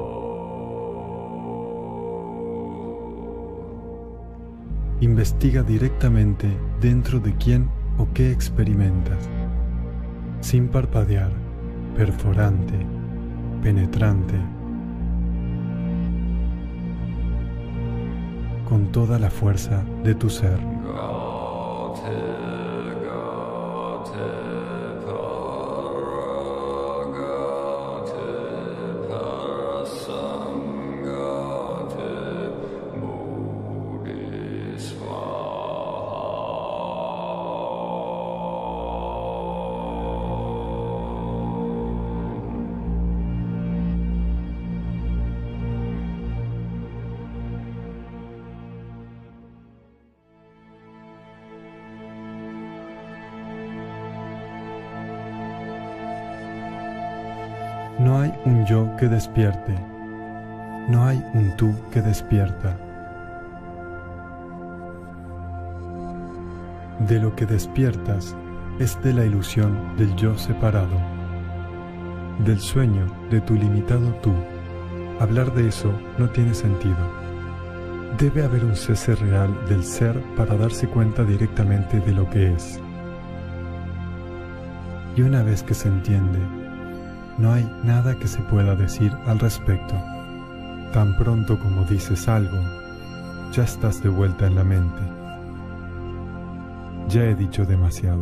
Investiga directamente dentro de quién o qué experimentas, sin parpadear, perforante, penetrante, con toda la fuerza de tu ser. No hay un yo que despierte, no hay un tú que despierta. De lo que despiertas es de la ilusión del yo separado, del sueño de tu limitado tú. Hablar de eso no tiene sentido. Debe haber un cese real del ser para darse cuenta directamente de lo que es. Y una vez que se entiende, no hay nada que se pueda decir al respecto. Tan pronto como dices algo, ya estás de vuelta en la mente. Ya he dicho demasiado.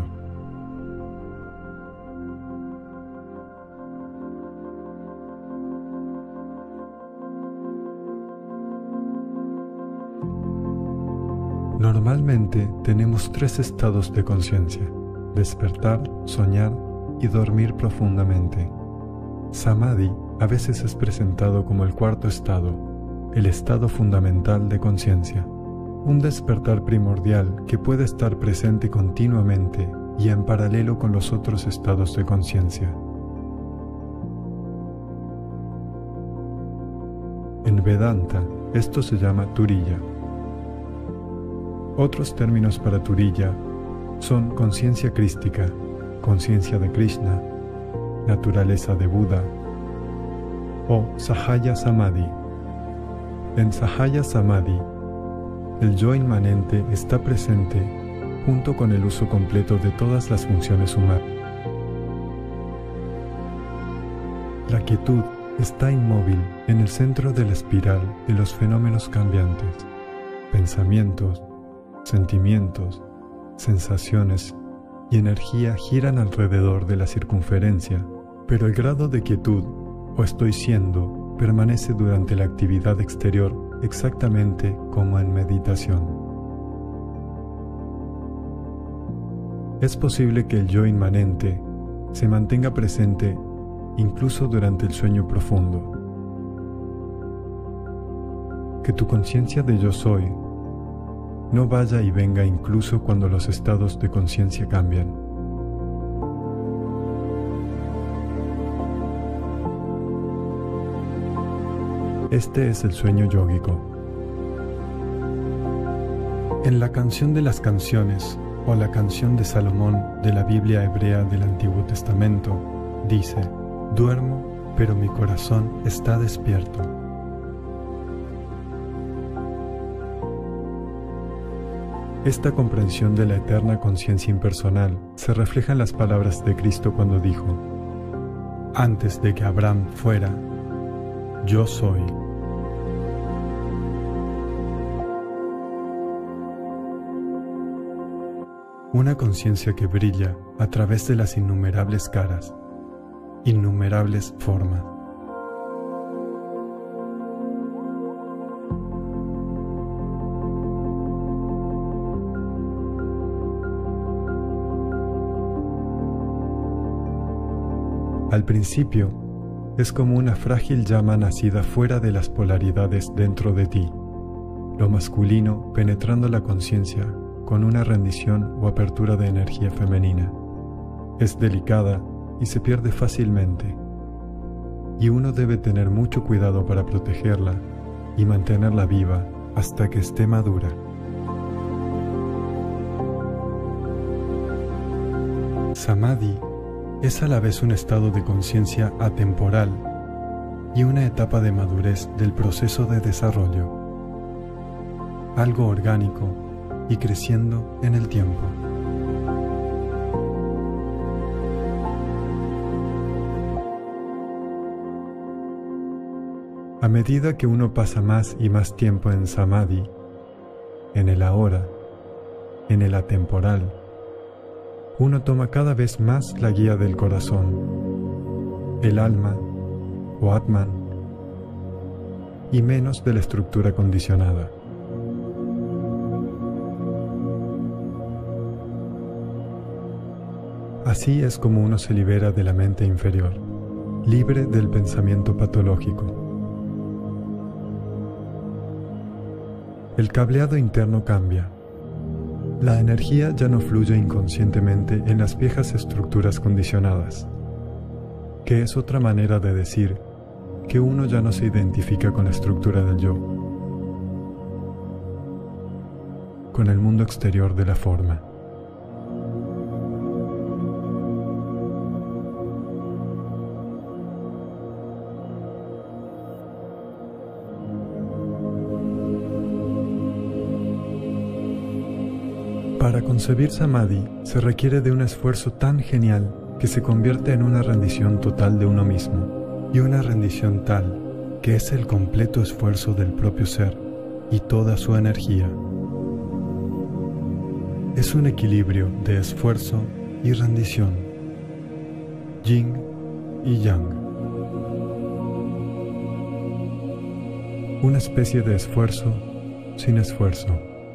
Normalmente tenemos tres estados de conciencia: despertar, soñar y dormir profundamente. Samadhi a veces es presentado como el cuarto estado, el estado fundamental de conciencia, un despertar primordial que puede estar presente continuamente y en paralelo con los otros estados de conciencia. En Vedanta, esto se llama Turiya. Otros términos para Turiya son conciencia crística, conciencia de Krishna, naturaleza de Buda o Sahaya Samadhi. En Sahaya Samadhi, el yo inmanente está presente junto con el uso completo de todas las funciones humanas. La quietud está inmóvil en el centro de la espiral de los fenómenos cambiantes, pensamientos, sentimientos, sensaciones y energía giran alrededor de la circunferencia, pero el grado de quietud, o estoy siendo, permanece durante la actividad exterior exactamente como en meditación. Es posible que el yo inmanente se mantenga presente incluso durante el sueño profundo. Que tu conciencia de yo soy no vaya y venga incluso cuando los estados de conciencia cambian. Este es el sueño yógico. En la canción de las canciones, o la canción de Salomón de la Biblia hebrea del Antiguo Testamento, dice: duermo, pero mi corazón está despierto. Esta comprensión de la eterna conciencia impersonal se refleja en las palabras de Cristo cuando dijo: antes de que Abraham fuera, yo soy. Una conciencia que brilla a través de las innumerables caras, innumerables formas. Al principio, es como una frágil llama nacida fuera de las polaridades dentro de ti, lo masculino penetrando la conciencia con una rendición o apertura de energía femenina. Es delicada y se pierde fácilmente, y uno debe tener mucho cuidado para protegerla y mantenerla viva hasta que esté madura. Samadhi es a la vez un estado de conciencia atemporal y una etapa de madurez del proceso de desarrollo, algo orgánico y creciendo en el tiempo. A medida que uno pasa más y más tiempo en Samadhi, en el ahora, en el atemporal, uno toma cada vez más la guía del corazón, el alma o Atman, y menos de la estructura condicionada. Así es como uno se libera de la mente inferior, libre del pensamiento patológico. El cableado interno cambia. La energía ya no fluye inconscientemente en las viejas estructuras condicionadas, que es otra manera de decir que uno ya no se identifica con la estructura del yo, con el mundo exterior de la forma. Para concebir Samadhi se requiere de un esfuerzo tan genial que se convierte en una rendición total de uno mismo, y una rendición tal que es el completo esfuerzo del propio ser y toda su energía. Es un equilibrio de esfuerzo y rendición, yin y yang. Una especie de esfuerzo sin esfuerzo.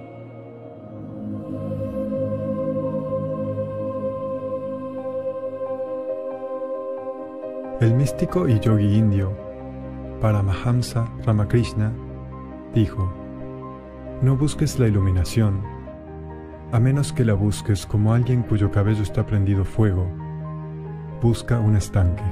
El místico y yogi indio Paramahamsa Ramakrishna dijo: no busques la iluminación, a menos que la busques como alguien cuyo cabello está prendido fuego. Busca un estanque.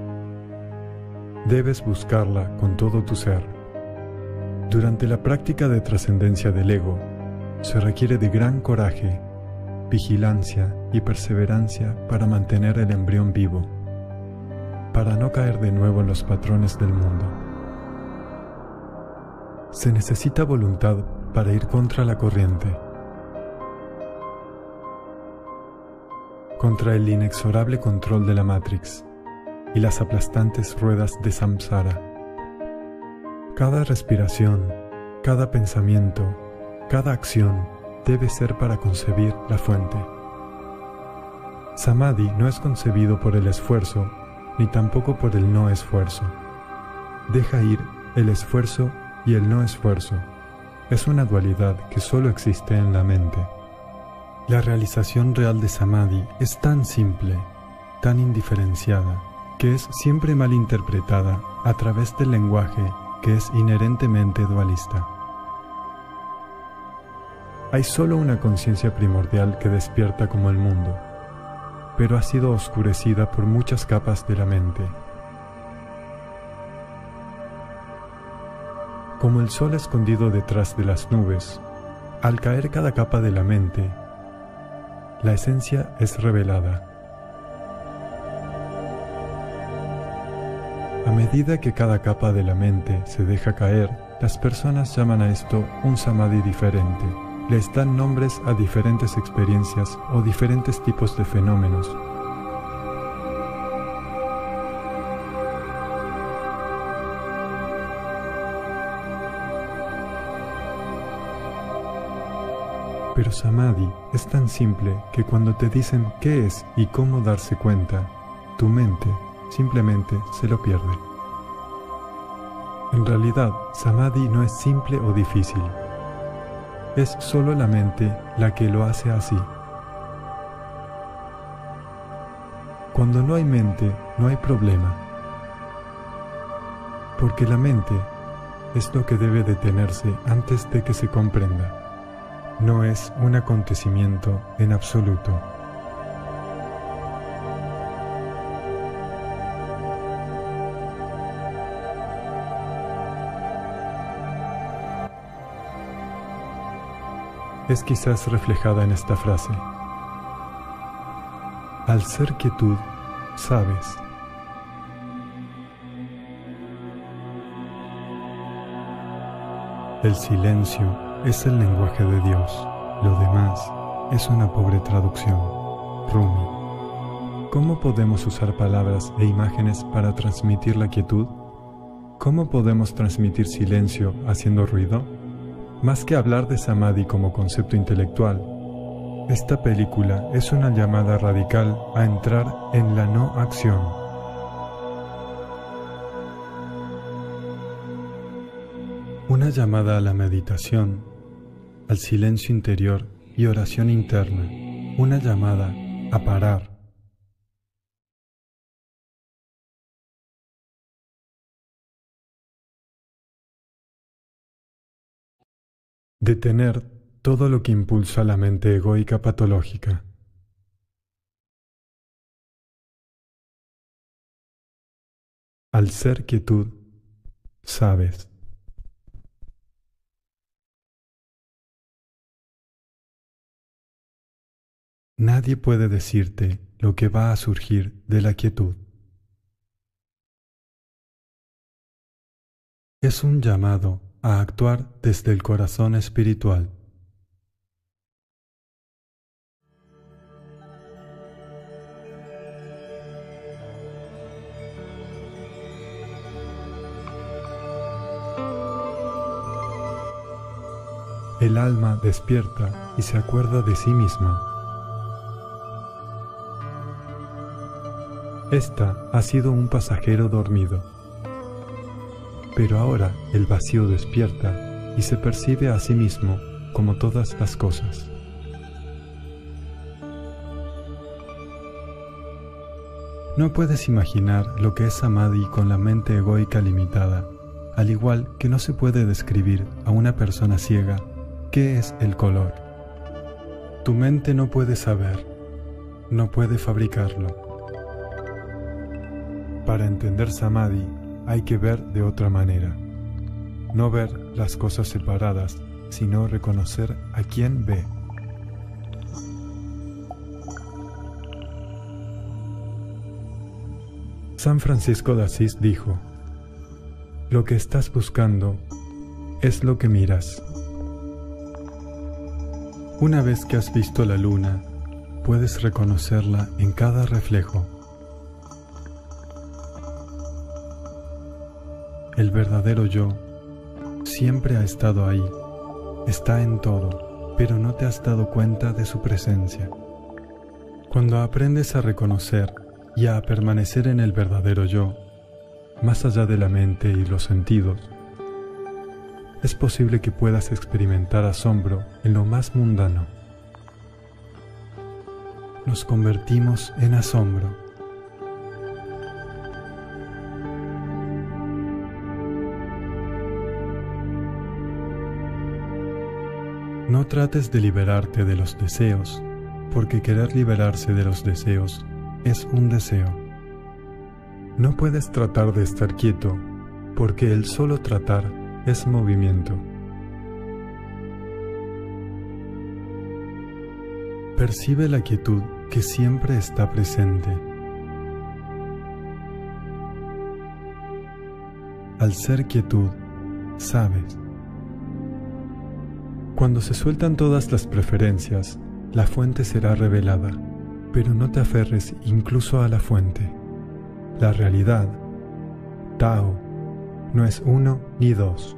Debes buscarla con todo tu ser. Durante la práctica de trascendencia del ego, se requiere de gran coraje, vigilancia y perseverancia para mantener el embrión vivo, para no caer de nuevo en los patrones del mundo. Se necesita voluntad para ir contra la corriente, contra el inexorable control de la Matrix y las aplastantes ruedas de Samsara. Cada respiración, cada pensamiento, cada acción debe ser para concebir la fuente. Samadhi no es concebido por el esfuerzo, ni tampoco por el no esfuerzo. Deja ir el esfuerzo y el no esfuerzo. Es una dualidad que solo existe en la mente. La realización real de Samadhi es tan simple, tan indiferenciada, que es siempre mal interpretada a través del lenguaje que es inherentemente dualista. Hay solo una conciencia primordial que despierta como el mundo, pero ha sido oscurecida por muchas capas de la mente. Como el sol escondido detrás de las nubes, al caer cada capa de la mente, la esencia es revelada. A medida que cada capa de la mente se deja caer, las personas llaman a esto un samadhi diferente. Les dan nombres a diferentes experiencias o diferentes tipos de fenómenos. Pero Samadhi es tan simple que cuando te dicen qué es y cómo darse cuenta, tu mente simplemente se lo pierde. En realidad, Samadhi no es simple o difícil. Es solo la mente la que lo hace así. Cuando no hay mente, no hay problema. Porque la mente es lo que debe detenerse antes de que se comprenda. No es un acontecimiento en absoluto. Es quizás reflejada en esta frase: al ser quietud, sabes. El silencio es el lenguaje de Dios, lo demás es una pobre traducción. Rumi. ¿Cómo podemos usar palabras e imágenes para transmitir la quietud? ¿Cómo podemos transmitir silencio haciendo ruido? Más que hablar de Samadhi como concepto intelectual, esta película es una llamada radical a entrar en la no acción. Una llamada a la meditación, al silencio interior y oración interna. Una llamada a parar. Detener todo lo que impulsa la mente egoica patológica. Al ser quietud, sabes. Nadie puede decirte lo que va a surgir de la quietud. Es un llamado a actuar desde el corazón espiritual. el alma despierta y se acuerda de sí misma. Esta ha sido un pasajero dormido, pero ahora el vacío despierta y se percibe a sí mismo como todas las cosas. No puedes imaginar lo que es Samadhi con la mente egoica limitada, al igual que no se puede describir a una persona ciega qué es el color. Tu mente no puede saber, no puede fabricarlo. Para entender Samadhi hay que ver de otra manera. No ver las cosas separadas, sino reconocer a quien ve. San Francisco de Asís dijo: lo que estás buscando es lo que miras. Una vez que has visto la luna, puedes reconocerla en cada reflejo. El verdadero yo siempre ha estado ahí, está en todo, pero no te has dado cuenta de su presencia. Cuando aprendes a reconocer y a permanecer en el verdadero yo, más allá de la mente y los sentidos, es posible que puedas experimentar asombro en lo más mundano. Nos convertimos en asombro. No trates de liberarte de los deseos, porque querer liberarse de los deseos es un deseo. No puedes tratar de estar quieto, porque el solo tratar es movimiento. Percibe la quietud que siempre está presente. Al ser quietud, sabes. Cuando se sueltan todas las preferencias, la fuente será revelada, pero no te aferres incluso a la fuente. La realidad, Tao, no es uno ni dos.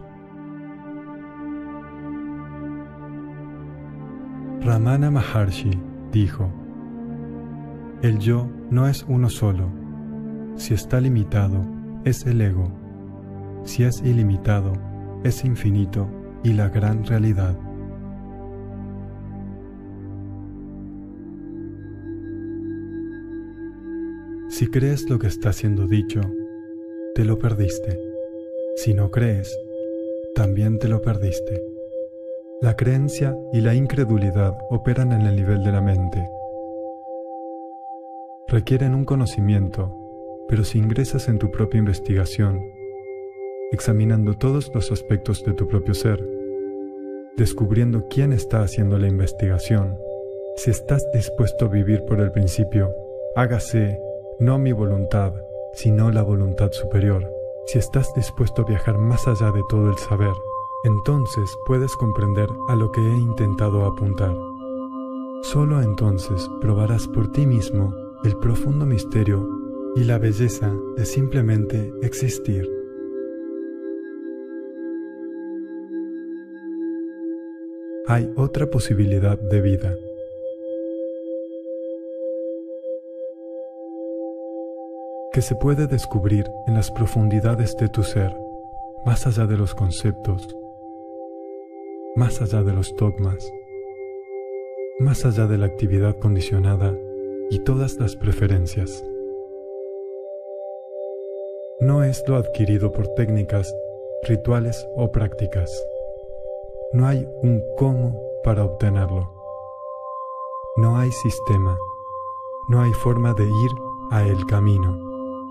Ramana Maharshi dijo: el yo no es uno solo. Si está limitado, es el ego. Si es ilimitado, es infinito y la gran realidad. Si crees lo que está siendo dicho, te lo perdiste. Si no crees, también te lo perdiste. La creencia y la incredulidad operan en el nivel de la mente. Requieren un conocimiento, pero si ingresas en tu propia investigación, examinando todos los aspectos de tu propio ser, descubriendo quién está haciendo la investigación, si estás dispuesto a vivir por el principio, hágase no mi voluntad, sino la voluntad superior. Si estás dispuesto a viajar más allá de todo el saber, entonces puedes comprender a lo que he intentado apuntar. Solo entonces probarás por ti mismo el profundo misterio y la belleza de simplemente existir. Hay otra posibilidad de vida. Que se puede descubrir en las profundidades de tu ser, más allá de los conceptos, más allá de los dogmas, más allá de la actividad condicionada y todas las preferencias. No es lo adquirido por técnicas, rituales o prácticas. No hay un cómo para obtenerlo. No hay sistema. No hay forma de ir a el camino.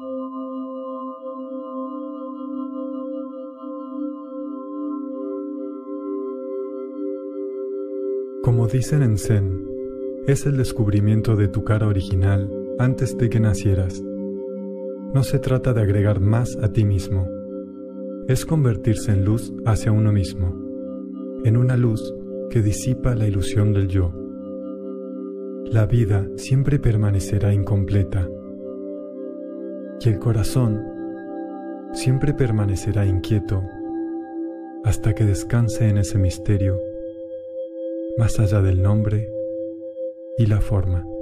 Como dicen en Zen, es el descubrimiento de tu cara original antes de que nacieras. No se trata de agregar más a ti mismo. Es convertirse en luz hacia uno mismo, en una luz que disipa la ilusión del yo. La vida siempre permanecerá incompleta, y el corazón siempre permanecerá inquieto hasta que descanse en ese misterio más allá del nombre y la forma.